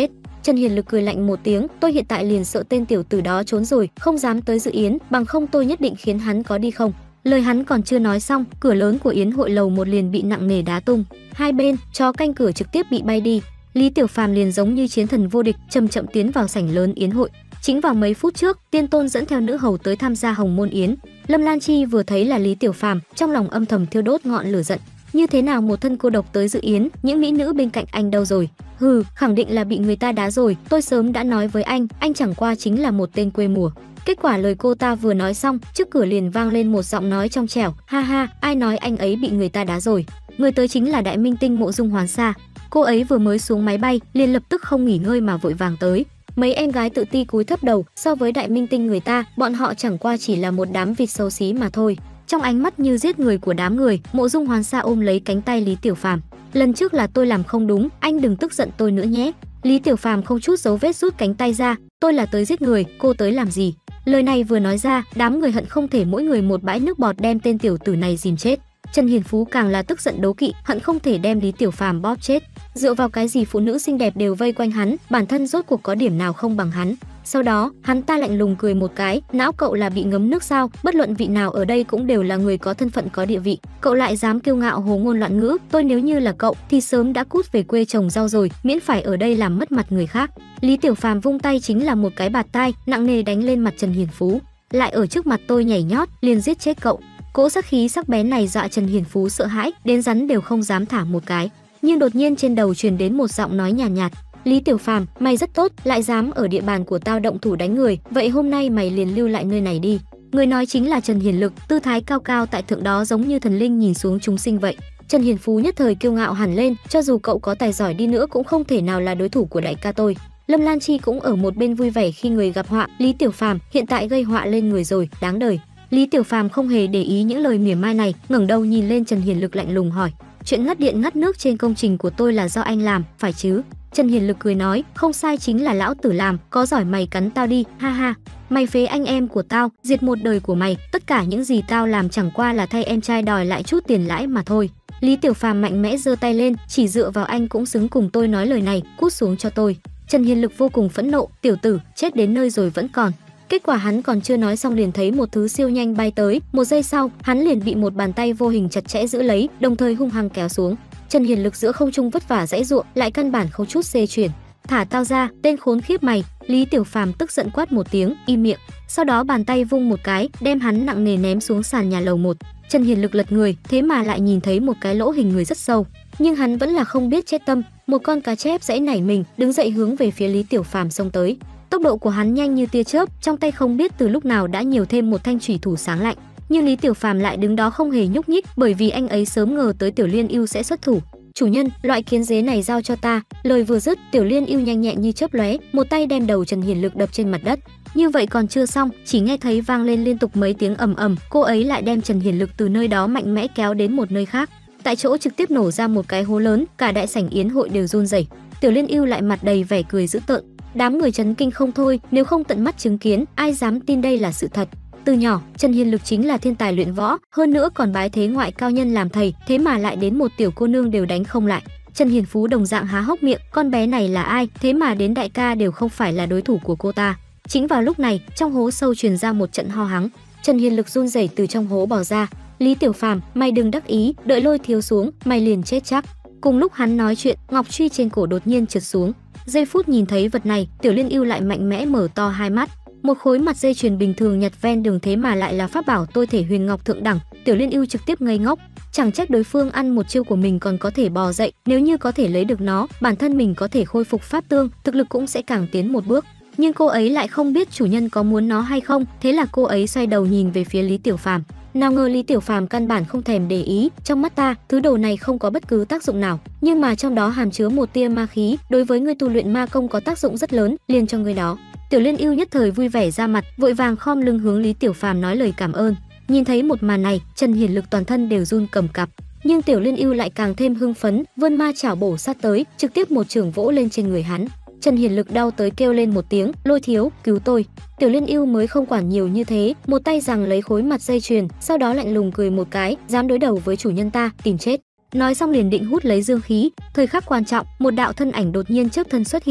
Trần Hiền Lực cười lạnh một tiếng, tôi hiện tại liền sợ tên tiểu tử đó trốn rồi, không dám tới dự yến, bằng không tôi nhất định khiến hắn có đi không. Lời hắn còn chưa nói xong, cửa lớn của yến hội lầu 1 liền bị nặng nề đá tung. Hai bên, chó canh cửa trực tiếp bị bay đi. Lý Tiểu Phàm liền giống như chiến thần vô địch, chậm chậm tiến vào sảnh lớn yến hội. Chính vào mấy phút trước, Tiên Tôn dẫn theo nữ hầu tới tham gia Hồng Môn Yến. Lâm Lan Chi vừa thấy là Lý Tiểu Phàm, trong lòng âm thầm thiêu đốt ngọn lửa giận. Như thế nào một thân cô độc tới dự yến, những mỹ nữ bên cạnh anh đâu rồi? Hừ, khẳng định là bị người ta đá rồi, tôi sớm đã nói với anh chẳng qua chính là một tên quê mùa. Kết quả lời cô ta vừa nói xong, trước cửa liền vang lên một giọng nói trong trẻo, ha ha, ai nói anh ấy bị người ta đá rồi? Người tới chính là đại minh tinh Mộ Dung Hoán Sa. Cô ấy vừa mới xuống máy bay, liền lập tức không nghỉ ngơi mà vội vàng tới. Mấy em gái tự ti cúi thấp đầu, so với đại minh tinh người ta, bọn họ chẳng qua chỉ là một đám vịt xấu xí mà thôi. Trong ánh mắt như giết người của đám người, Mộ Dung Hoán Sa ôm lấy cánh tay Lý Tiểu Phàm. Lần trước là tôi làm không đúng, anh đừng tức giận tôi nữa nhé. Lý Tiểu Phàm không chút dấu vết rút cánh tay ra, tôi là tới giết người, cô tới làm gì? Lời này vừa nói ra, đám người hận không thể mỗi người một bãi nước bọt đem tên tiểu tử này dìm chết. Trần Hiền Phú càng là tức giận đố kỵ, hận không thể đem Lý Tiểu Phàm bóp chết. Dựa vào cái gì phụ nữ xinh đẹp đều vây quanh hắn, bản thân rốt cuộc có điểm nào không bằng hắn. Sau đó, hắn ta lạnh lùng cười một cái, não cậu là bị ngấm nước sao? Bất luận vị nào ở đây cũng đều là người có thân phận có địa vị, cậu lại dám kiêu ngạo hồ ngôn loạn ngữ, tôi nếu như là cậu thì sớm đã cút về quê trồng rau rồi, miễn phải ở đây làm mất mặt người khác. Lý Tiểu Phàm vung tay chính là một cái bạt tai, nặng nề đánh lên mặt Trần Hiền Phú. Lại ở trước mặt tôi nhảy nhót, liền giết chết cậu. Cỗ sát khí sắc bén này dọa Trần Hiền Phú sợ hãi, đến rắn đều không dám thả một cái. Nhưng đột nhiên trên đầu truyền đến một giọng nói nhàn nhạt, Lý Tiểu Phàm, mày rất tốt, lại dám ở địa bàn của tao động thủ đánh người, vậy hôm nay mày liền lưu lại nơi này đi. Người nói chính là Trần Hiền Lực, tư thái cao cao tại thượng đó giống như thần linh nhìn xuống chúng sinh vậy. Trần Hiền Phú nhất thời kiêu ngạo hẳn lên, cho dù cậu có tài giỏi đi nữa cũng không thể nào là đối thủ của đại ca tôi. Lâm Lan Chi cũng ở một bên vui vẻ khi người gặp họa, Lý Tiểu Phàm hiện tại gây họa lên người rồi, đáng đời. Lý Tiểu Phàm không hề để ý những lời mỉa mai này, ngẩng đầu nhìn lên Trần Hiền Lực lạnh lùng hỏi, chuyện ngắt điện ngắt nước trên công trình của tôi là do anh làm, phải chứ? Trần Hiền Lực cười nói, không sai, chính là lão tử làm, có giỏi mày cắn tao đi, ha ha. Mày phế anh em của tao, diệt một đời của mày, tất cả những gì tao làm chẳng qua là thay em trai đòi lại chút tiền lãi mà thôi. Lý Tiểu Phàm mạnh mẽ giơ tay lên, chỉ dựa vào anh cũng xứng cùng tôi nói lời này, cút xuống cho tôi. Trần Hiền Lực vô cùng phẫn nộ, tiểu tử, chết đến nơi rồi vẫn còn. Kết quả hắn còn chưa nói xong liền thấy một thứ siêu nhanh bay tới, một giây sau, hắn liền bị một bàn tay vô hình chặt chẽ giữ lấy, đồng thời hung hăng kéo xuống. Trần Hiền Lực giữa không trung vất vả giãy giụa, lại căn bản không chút xê chuyển. Thả tao ra, tên khốn khiếp mày! Lý Tiểu Phàm tức giận quát một tiếng, im miệng. Sau đó bàn tay vung một cái, đem hắn nặng nề ném xuống sàn nhà lầu 1. Trần Hiền Lực lật người, thế mà lại nhìn thấy một cái lỗ hình người rất sâu, nhưng hắn vẫn là không biết chết tâm. Một con cá chép giãy nảy mình, đứng dậy hướng về phía Lý Tiểu Phàm xông tới. Tốc độ của hắn nhanh như tia chớp, trong tay không biết từ lúc nào đã nhiều thêm một thanh chủy thủ sáng lạnh. Nhưng Lý Tiểu Phàm lại đứng đó không hề nhúc nhích, bởi vì anh ấy sớm ngờ tới Tiểu Liên Yêu sẽ xuất thủ. Chủ nhân, loại kiến dế này giao cho ta. Lời vừa dứt, Tiểu Liên Yêu nhanh nhẹn như chớp lóe, một tay đem đầu Trần Hiền Lực đập trên mặt đất. Như vậy còn chưa xong, chỉ nghe thấy vang lên liên tục mấy tiếng ầm ầm, cô ấy lại đem Trần Hiền Lực từ nơi đó mạnh mẽ kéo đến một nơi khác. Tại chỗ trực tiếp nổ ra một cái hố lớn, cả đại sảnh yến hội đều run rẩy. Tiểu Liên Yêu lại mặt đầy vẻ cười dữ tợn. Đám người chấn kinh không thôi, nếu không tận mắt chứng kiến, ai dám tin đây là sự thật. Từ nhỏ, Trần Hiền Lực chính là thiên tài luyện võ, hơn nữa còn bái thế ngoại cao nhân làm thầy, thế mà lại đến một tiểu cô nương đều đánh không lại. Trần Hiền Phú đồng dạng há hốc miệng, con bé này là ai, thế mà đến đại ca đều không phải là đối thủ của cô ta. Chính vào lúc này, trong hố sâu truyền ra một trận ho hắng. Trần Hiền Lực run rẩy từ trong hố bò ra. Lý Tiểu Phàm, mày đừng đắc ý, đợi lôi thiếu xuống, mày liền chết chắc. Cùng lúc hắn nói chuyện, ngọc truy trên cổ đột nhiên trượt xuống. Giây phút nhìn thấy vật này, Tiểu Liên Yêu lại mạnh mẽ mở to hai mắt. Một khối mặt dây chuyền bình thường nhặt ven đường thế mà lại là pháp bảo tôi thể huyền ngọc thượng đẳng. Tiểu Liên Yêu trực tiếp ngây ngốc, chẳng trách đối phương ăn một chiêu của mình còn có thể bò dậy, nếu như có thể lấy được nó, bản thân mình có thể khôi phục pháp tương, thực lực cũng sẽ càng tiến một bước. Nhưng cô ấy lại không biết chủ nhân có muốn nó hay không, thế là cô ấy xoay đầu nhìn về phía Lý Tiểu Phàm. Nào ngờ Lý Tiểu Phàm căn bản không thèm để ý, trong mắt ta, thứ đồ này không có bất cứ tác dụng nào, nhưng mà trong đó hàm chứa một tia ma khí, đối với người tu luyện ma công có tác dụng rất lớn, liền cho người đó. Tiểu Liên Yêu nhất thời vui vẻ ra mặt, vội vàng khom lưng hướng Lý Tiểu Phàm nói lời cảm ơn. Nhìn thấy một màn này, Trần Hiền Lực toàn thân đều run cầm cập, nhưng Tiểu Liên Yêu lại càng thêm hưng phấn, vươn ma chảo bổ sát tới, trực tiếp một chưởng vỗ lên trên người hắn. Trần Hiền Lực đau tới kêu lên một tiếng, lôi thiếu, cứu tôi. Tiểu Liên Yêu mới không quản nhiều như thế, một tay giằng lấy khối mặt dây chuyền, sau đó lạnh lùng cười một cái, dám đối đầu với chủ nhân ta, tìm chết. Nói xong liền định hút lấy dương khí. Thời khắc quan trọng, một đạo thân ảnh đột nhiên chớp thân xuất hiện.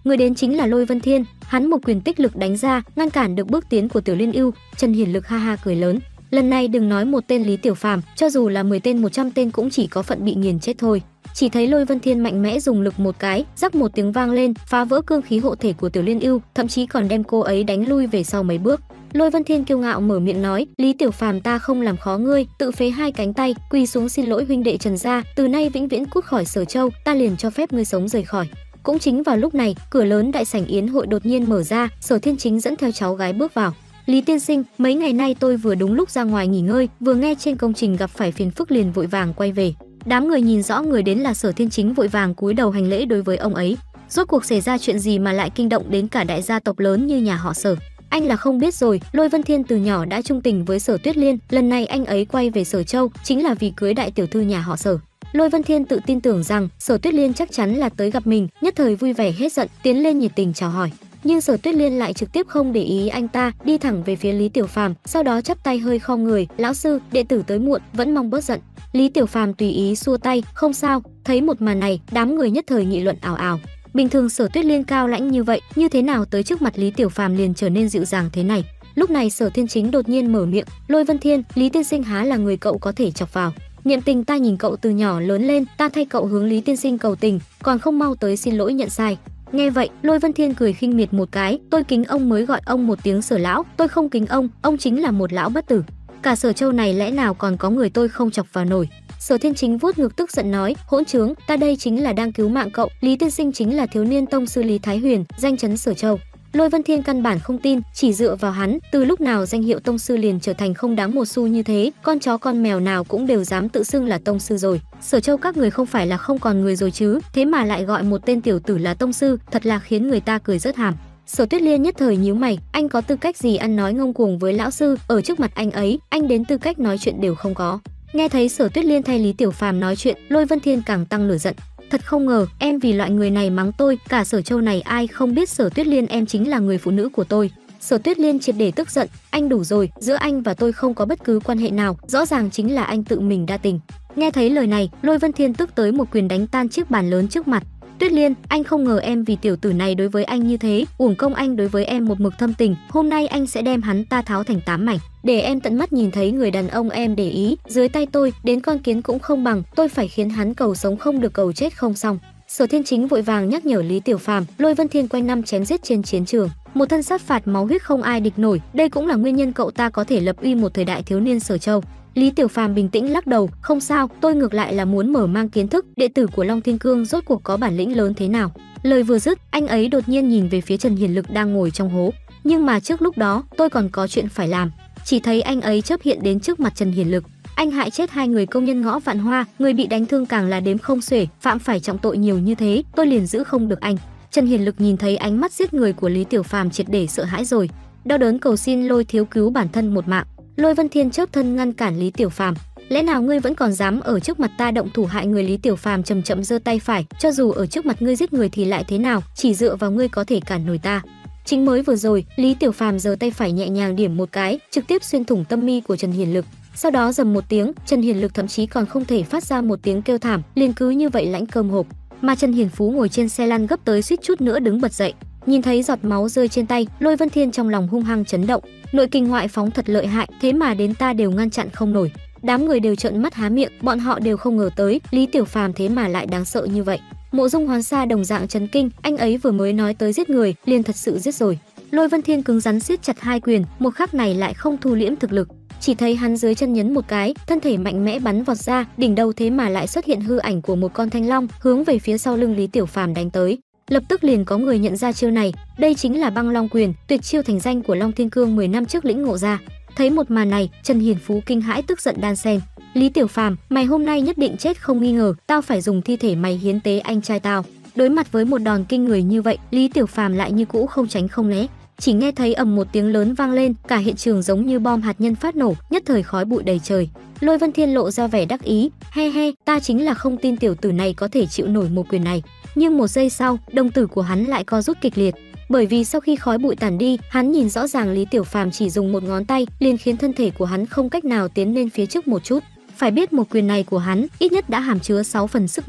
Người đến chính là Lôi Vân Thiên, hắn một quyền tích lực đánh ra, ngăn cản được bước tiến của Tiểu Liên Ưu. Trần Hiển Lực ha ha cười lớn, lần này đừng nói một tên Lý Tiểu Phàm, cho dù là 10 tên 100 tên cũng chỉ có phận bị nghiền chết thôi. Chỉ thấy Lôi Vân Thiên mạnh mẽ dùng lực một cái, rắc một tiếng vang lên, phá vỡ cương khí hộ thể của Tiểu Liên Ưu, thậm chí còn đem cô ấy đánh lui về sau mấy bước. Lôi Vân Thiên kiêu ngạo mở miệng nói, Lý Tiểu Phàm, ta không làm khó ngươi, tự phế hai cánh tay, quỳ xuống xin lỗi huynh đệ Trần gia, từ nay vĩnh viễn cút khỏi Sở Châu, ta liền cho phép ngươi sống rời khỏi. Cũng chính vào lúc này, cửa lớn đại sảnh yến hội đột nhiên mở ra, Sở Thiên Chính dẫn theo cháu gái bước vào. Lý tiên sinh, mấy ngày nay tôi vừa đúng lúc ra ngoài nghỉ ngơi, vừa nghe trên công trình gặp phải phiền phức liền vội vàng quay về. Đám người nhìn rõ người đến là Sở Thiên Chính vội vàng cúi đầu hành lễ đối với ông ấy. Rốt cuộc xảy ra chuyện gì mà lại kinh động đến cả đại gia tộc lớn như nhà họ Sở? Anh là không biết rồi, Lôi Vân Thiên từ nhỏ đã trung tình với Sở Tuyết Liên, lần này anh ấy quay về Sở Châu chính là vì cưới đại tiểu thư nhà họ Sở. Lôi Vân Thiên tự tin tưởng rằng Sở Tuyết Liên chắc chắn là tới gặp mình, nhất thời vui vẻ hết giận, tiến lên nhiệt tình chào hỏi. Nhưng Sở Tuyết Liên lại trực tiếp không để ý anh ta, đi thẳng về phía Lý Tiểu Phàm, sau đó chắp tay hơi khom người, lão sư, đệ tử tới muộn, vẫn mong bớt giận. Lý Tiểu Phàm tùy ý xua tay, không sao. Thấy một màn này, đám người nhất thời nghị luận ào ào. Bình thường Sở Tuyết Liên cao lãnh như vậy, như thế nào tới trước mặt Lý Tiểu Phàm liền trở nên dịu dàng thế này? Lúc này Sở Thiên Chính đột nhiên mở miệng, Lôi Vân Thiên, Lý tiên sinh há là người cậu có thể chọc vào. Niệm tình ta nhìn cậu từ nhỏ lớn lên, ta thay cậu hướng Lý tiên sinh cầu tình, còn không mau tới xin lỗi nhận sai. Nghe vậy, Lôi Vân Thiên cười khinh miệt một cái, tôi kính ông mới gọi ông một tiếng Sở lão, tôi không kính ông chính là một lão bất tử. Cả Sở Châu này lẽ nào còn có người tôi không chọc vào nổi. Sở Thiên Chính vuốt ngực tức giận nói, hỗn trướng, ta đây chính là đang cứu mạng cậu, Lý tiên sinh chính là thiếu niên tông sư Lý Thái Huyền, danh chấn Sở Châu. Lôi Vân Thiên căn bản không tin, chỉ dựa vào hắn, từ lúc nào danh hiệu tông sư liền trở thành không đáng một xu như thế, con chó con mèo nào cũng đều dám tự xưng là tông sư rồi. Sở Châu các người không phải là không còn người rồi chứ, thế mà lại gọi một tên tiểu tử là tông sư, thật là khiến người ta cười rớt hàm. Sở Tuyết Liên nhất thời nhíu mày, anh có tư cách gì ăn nói ngông cuồng với lão sư, ở trước mặt anh ấy, anh đến tư cách nói chuyện đều không có. Nghe thấy Sở Tuyết Liên thay Lý Tiểu Phàm nói chuyện, Lôi Vân Thiên càng tăng lửa giận. Thật không ngờ, em vì loại người này mắng tôi, cả Sở Châu này ai không biết Sở Tuyết Liên em chính là người phụ nữ của tôi. Sở Tuyết Liên triệt để tức giận, anh đủ rồi, giữa anh và tôi không có bất cứ quan hệ nào, rõ ràng chính là anh tự mình đa tình. Nghe thấy lời này, Lôi Vân Thiên tức tới một quyền đánh tan chiếc bàn lớn trước mặt. Tuyết Liên, anh không ngờ em vì tiểu tử này đối với anh như thế, uổng công anh đối với em một mực thâm tình, hôm nay anh sẽ đem hắn ta tháo thành 8 mảnh, để em tận mắt nhìn thấy người đàn ông em để ý, dưới tay tôi, đến con kiến cũng không bằng, tôi phải khiến hắn cầu sống không được cầu chết không xong. Sở Thiên Chính vội vàng nhắc nhở Lý Tiểu Phàm, Lôi Vân Thiên quanh năm chém giết trên chiến trường, một thân sát phạt máu huyết không ai địch nổi, đây cũng là nguyên nhân cậu ta có thể lập uy một thời đại thiếu niên Sở Châu. Lý Tiểu Phàm bình tĩnh lắc đầu, không sao, tôi ngược lại là muốn mở mang kiến thức, đệ tử của Long Thiên Cương rốt cuộc có bản lĩnh lớn thế nào. Lời vừa dứt, anh ấy đột nhiên nhìn về phía Trần Hiển Lực đang ngồi trong hố. Nhưng mà trước lúc đó, tôi còn có chuyện phải làm. Chỉ thấy anh ấy chớp hiện đến trước mặt Trần Hiển Lực. Anh hại chết 2 người công nhân ngõ Vạn Hoa, người bị đánh thương càng là đếm không xuể, phạm phải trọng tội nhiều như thế, tôi liền giữ không được anh. Trần Hiển Lực nhìn thấy ánh mắt giết người của Lý Tiểu Phàm triệt để sợ hãi rồi, đau đớn cầu xin Lôi thiếu cứu bản thân một mạng. Lôi Vân Thiên chớp thân ngăn cản Lý Tiểu Phàm, lẽ nào ngươi vẫn còn dám ở trước mặt ta động thủ hại người? Lý Tiểu Phàm chậm chậm giơ tay phải, cho dù ở trước mặt ngươi giết người thì lại thế nào, chỉ dựa vào ngươi có thể cản nổi ta? Chính mới vừa rồi, Lý Tiểu Phàm giơ tay phải nhẹ nhàng điểm một cái, trực tiếp xuyên thủng tâm mi của Trần Hiển Lực. Sau đó rầm một tiếng, Trần Hiển Lực thậm chí còn không thể phát ra một tiếng kêu thảm, liền cứ như vậy lãnh cơm hộp. Mà Trần Hiển Phú ngồi trên xe lăn gấp tới suýt chút nữa đứng bật dậy. Nhìn thấy giọt máu rơi trên tay, Lôi Vân Thiên trong lòng hung hăng chấn động, nội kinh ngoại phóng thật lợi hại, thế mà đến ta đều ngăn chặn không nổi. Đám người đều trợn mắt há miệng, bọn họ đều không ngờ tới Lý Tiểu Phàm thế mà lại đáng sợ như vậy. Mộ Dung Hoán Sa đồng dạng chấn kinh, anh ấy vừa mới nói tới giết người, liền thật sự giết rồi. Lôi Vân Thiên cứng rắn siết chặt 2 quyền, một khắc này lại không thu liễm thực lực. Chỉ thấy hắn dưới chân nhấn một cái, thân thể mạnh mẽ bắn vọt ra, đỉnh đầu thế mà lại xuất hiện hư ảnh của một con thanh long, hướng về phía sau lưng Lý Tiểu Phàm đánh tới. Lập tức liền có người nhận ra chiêu này, đây chính là Băng Long Quyền, tuyệt chiêu thành danh của Long Thiên Cương 10 năm trước lĩnh ngộ ra. Thấy một màn này, Trần Hiển Phú kinh hãi tức giận đan xen. Lý Tiểu Phàm, mày hôm nay nhất định chết không nghi ngờ, tao phải dùng thi thể mày hiến tế anh trai tao. Đối mặt với một đòn kinh người như vậy, Lý Tiểu Phàm lại như cũ không tránh không né. Chỉ nghe thấy ầm một tiếng lớn vang lên, cả hiện trường giống như bom hạt nhân phát nổ, nhất thời khói bụi đầy trời. Lôi Vân Thiên lộ ra vẻ đắc ý, he he, ta chính là không tin tiểu tử này có thể chịu nổi một quyền này. Nhưng một giây sau, đồng tử của hắn lại co rút kịch liệt, bởi vì sau khi khói bụi tản đi, hắn nhìn rõ ràng Lý Tiểu Phàm chỉ dùng một ngón tay liền khiến thân thể của hắn không cách nào tiến lên phía trước một chút. Phải biết một quyền này của hắn ít nhất đã hàm chứa 6 phần sức mạnh.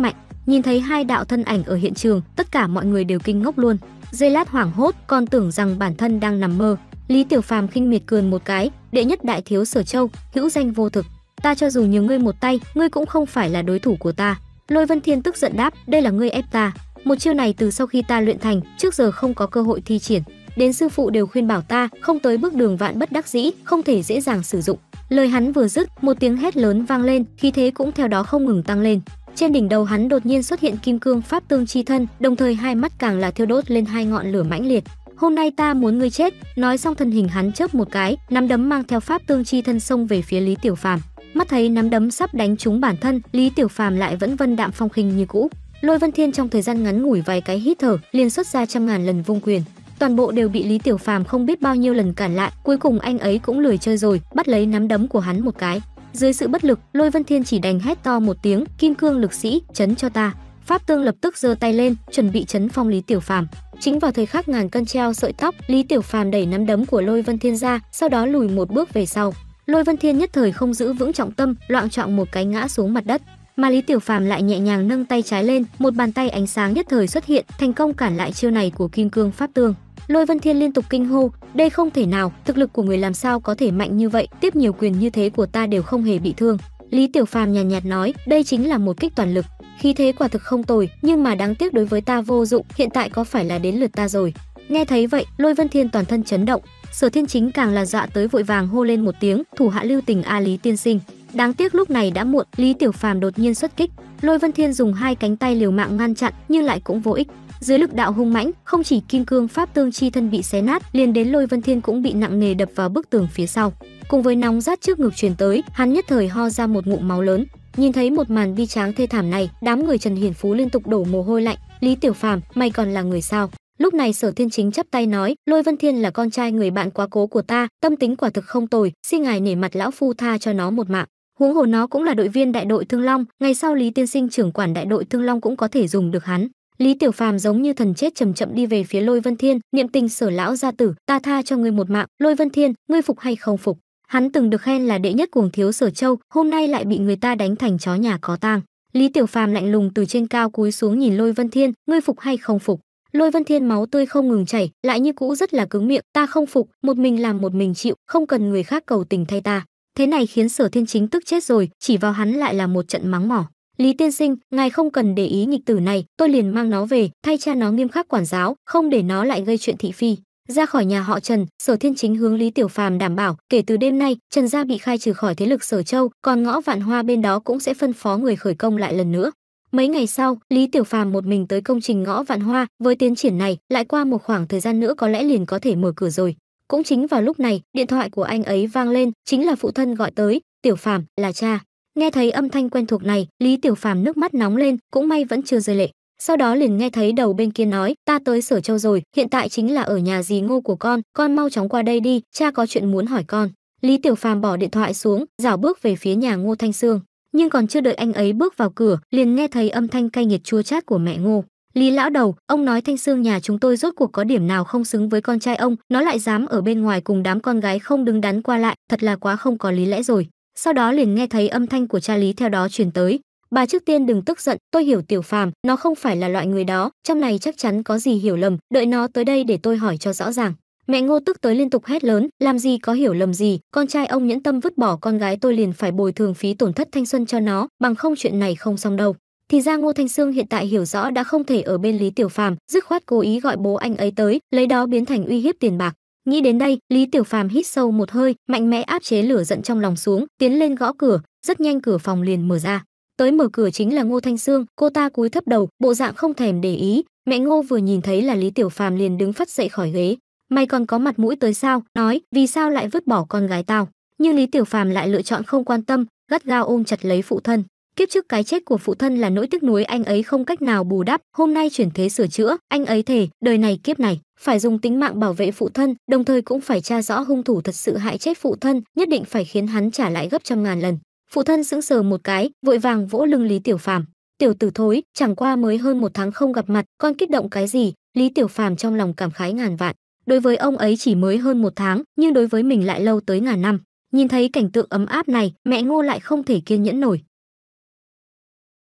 Nhìn thấy hai đạo thân ảnh ở hiện trường, tất cả mọi người đều kinh ngốc luôn. Giây lát hoảng hốt, còn tưởng rằng bản thân đang nằm mơ. Lý Tiểu Phàm khinh miệt cười một cái, đệ nhất đại thiếu Sở Châu, hữu danh vô thực. Ta cho dù nhường ngươi một tay, ngươi cũng không phải là đối thủ của ta. Lôi Vân Thiên tức giận đáp, đây là ngươi ép ta. Một chiêu này từ sau khi ta luyện thành, trước giờ không có cơ hội thi triển. Đến sư phụ đều khuyên bảo ta, không tới bước đường vạn bất đắc dĩ, không thể dễ dàng sử dụng. Lời hắn vừa dứt, một tiếng hét lớn vang lên, khí thế cũng theo đó không ngừng tăng lên. Trên đỉnh đầu hắn đột nhiên xuất hiện kim cương pháp tương chi thân, đồng thời hai mắt càng là thiêu đốt lên hai ngọn lửa mãnh liệt. Hôm nay ta muốn ngươi chết. Nói xong thân hình hắn chớp một cái, nắm đấm mang theo pháp tương chi thân xông về phía Lý Tiểu Phàm. Mắt thấy nắm đấm sắp đánh trúng bản thân, Lý Tiểu Phàm lại vẫn vân đạm phong khinh như cũ. Lôi Vân Thiên trong thời gian ngắn ngủi vài cái hít thở, liền xuất ra trăm ngàn lần vung quyền. Toàn bộ đều bị Lý Tiểu Phàm không biết bao nhiêu lần cản lại, cuối cùng anh ấy cũng lười chơi rồi, bắt lấy nắm đấm của hắn một cái. Dưới sự bất lực, Lôi Vân Thiên chỉ đành hét to một tiếng, kim cương lực sĩ, chấn cho ta. Pháp tương lập tức giơ tay lên, chuẩn bị chấn phong Lý Tiểu Phàm. Chính vào thời khắc ngàn cân treo sợi tóc, Lý Tiểu Phàm đẩy nắm đấm của Lôi Vân Thiên ra, sau đó lùi một bước về sau. Lôi Vân Thiên nhất thời không giữ vững trọng tâm, loạng choạng một cái ngã xuống mặt đất. Mà Lý Tiểu Phàm lại nhẹ nhàng nâng tay trái lên, một bàn tay ánh sáng nhất thời xuất hiện, thành công cản lại chiêu này của kim cương pháp tương. Lôi Vân Thiên liên tục kinh hô, đây không thể nào, thực lực của người làm sao có thể mạnh như vậy, tiếp nhiều quyền như thế của ta đều không hề bị thương. Lý Tiểu Phàm nhàn nhạt nói, đây chính là một kích toàn lực, khí thế quả thực không tồi, nhưng mà đáng tiếc đối với ta vô dụng, hiện tại có phải là đến lượt ta rồi. Nghe thấy vậy, Lôi Vân Thiên toàn thân chấn động, Sở Thiên Chính càng là dọa tới vội vàng hô lên một tiếng, thủ hạ lưu tình a Lý tiên sinh. Đáng tiếc lúc này đã muộn, Lý Tiểu Phàm đột nhiên xuất kích, Lôi Vân Thiên dùng hai cánh tay liều mạng ngăn chặn, nhưng lại cũng vô ích. Dưới lực đạo hung mãnh, không chỉ kim cương pháp tương chi thân bị xé nát, liền đến Lôi Vân Thiên cũng bị nặng nề đập vào bức tường phía sau. Cùng với nóng rát trước ngực truyền tới, hắn nhất thời ho ra một ngụm máu lớn. Nhìn thấy một màn bi tráng thê thảm này, đám người Trần Hiển Phú liên tục đổ mồ hôi lạnh. Lý Tiểu Phàm, mày còn là người sao? Lúc này Sở Thiên Chính chắp tay nói, Lôi Vân Thiên là con trai người bạn quá cố của ta, tâm tính quả thực không tồi, xin ngài nể mặt lão phu tha cho nó một mạng. Huống hồ nó cũng là đội viên đại đội Thương Long, ngày sau Lý tiên sinh trưởng quản đại đội Thương Long cũng có thể dùng được hắn. Lý Tiểu Phàm giống như thần chết chậm chậm đi về phía Lôi Vân Thiên, niệm tình Sở lão gia tử, ta tha cho ngươi một mạng. Lôi Vân Thiên, ngươi phục hay không phục? Hắn từng được khen là đệ nhất cuồng thiếu Sở Châu, hôm nay lại bị người ta đánh thành chó nhà có tang. Lý Tiểu Phàm lạnh lùng từ trên cao cúi xuống nhìn Lôi Vân Thiên, ngươi phục hay không phục? Lôi Vân Thiên máu tươi không ngừng chảy, lại như cũ rất là cứng miệng, ta không phục, một mình làm một mình chịu, không cần người khác cầu tình thay ta. Thế này khiến Sở Thiên Chính tức chết rồi, chỉ vào hắn lại là một trận mắng mỏ. Lý tiên sinh, ngài không cần để ý nghịch tử này, tôi liền mang nó về, thay cha nó nghiêm khắc quản giáo, không để nó lại gây chuyện thị phi. Ra khỏi nhà họ Trần, Sở Thiên Chính hướng Lý Tiểu Phàm đảm bảo, kể từ đêm nay, Trần gia bị khai trừ khỏi thế lực Sở Châu, còn ngõ Vạn Hoa bên đó cũng sẽ phân phó người khởi công lại lần nữa. Mấy ngày sau, Lý Tiểu Phàm một mình tới công trình ngõ Vạn Hoa, với tiến triển này, lại qua một khoảng thời gian nữa có lẽ liền có thể mở cửa rồi. Cũng chính vào lúc này, điện thoại của anh ấy vang lên, chính là phụ thân gọi tới, Tiểu Phàm, là cha. Nghe thấy âm thanh quen thuộc này, Lý Tiểu Phàm nước mắt nóng lên, cũng may vẫn chưa rơi lệ. Sau đó liền nghe thấy đầu bên kia nói, ta tới Sở Châu rồi, hiện tại chính là ở nhà dì Ngô của con mau chóng qua đây đi, cha có chuyện muốn hỏi con. Lý Tiểu Phàm bỏ điện thoại xuống, rảo bước về phía nhà Ngô Thanh Sương. Nhưng còn chưa đợi anh ấy bước vào cửa, liền nghe thấy âm thanh cay nghiệt chua chát của mẹ Ngô. Lý lão đầu, ông nói Thanh Sương nhà chúng tôi rốt cuộc có điểm nào không xứng với con trai ông, nó lại dám ở bên ngoài cùng đám con gái không đứng đắn qua lại, thật là quá không có lý lẽ rồi. Sau đó liền nghe thấy âm thanh của cha Lý theo đó truyền tới. Bà trước tiên đừng tức giận, tôi hiểu Tiểu Phàm, nó không phải là loại người đó, trong này chắc chắn có gì hiểu lầm, đợi nó tới đây để tôi hỏi cho rõ ràng. Mẹ Ngô tức tới liên tục hét lớn, làm gì có hiểu lầm gì, con trai ông nhẫn tâm vứt bỏ con gái tôi liền phải bồi thường phí tổn thất thanh xuân cho nó, bằng không chuyện này không xong đâu. Thì ra Ngô Thanh Sương hiện tại hiểu rõ đã không thể ở bên Lý Tiểu Phàm, dứt khoát cố ý gọi bố anh ấy tới, lấy đó biến thành uy hiếp tiền bạc. Nghĩ đến đây, Lý Tiểu Phàm hít sâu một hơi, mạnh mẽ áp chế lửa giận trong lòng xuống, tiến lên gõ cửa, rất nhanh cửa phòng liền mở ra. Tới mở cửa chính là Ngô Thanh Sương, cô ta cúi thấp đầu, bộ dạng không thèm để ý. Mẹ Ngô vừa nhìn thấy là Lý Tiểu Phàm liền đứng phắt dậy khỏi ghế. Mày còn có mặt mũi tới sao? Nói, vì sao lại vứt bỏ con gái tao? Nhưng Lý Tiểu Phàm lại lựa chọn không quan tâm, gắt gao ôm chặt lấy phụ thân. Kiếp trước cái chết của phụ thân là nỗi tiếc nuối anh ấy không cách nào bù đắp, hôm nay chuyển thế sửa chữa, anh ấy thề, đời này kiếp này phải dùng tính mạng bảo vệ phụ thân, đồng thời cũng phải tra rõ hung thủ thật sự hại chết phụ thân, nhất định phải khiến hắn trả lại gấp trăm ngàn lần. Phụ thân sững sờ một cái, vội vàng vỗ lưng Lý Tiểu Phàm. Tiểu tử thối, chẳng qua mới hơn một tháng không gặp mặt, con kích động cái gì? Lý Tiểu Phàm trong lòng cảm khái ngàn vạn. Đối với ông ấy chỉ mới hơn một tháng, nhưng đối với mình lại lâu tới ngàn năm. Nhìn thấy cảnh tượng ấm áp này, mẹ Ngô lại không thể kiên nhẫn nổi.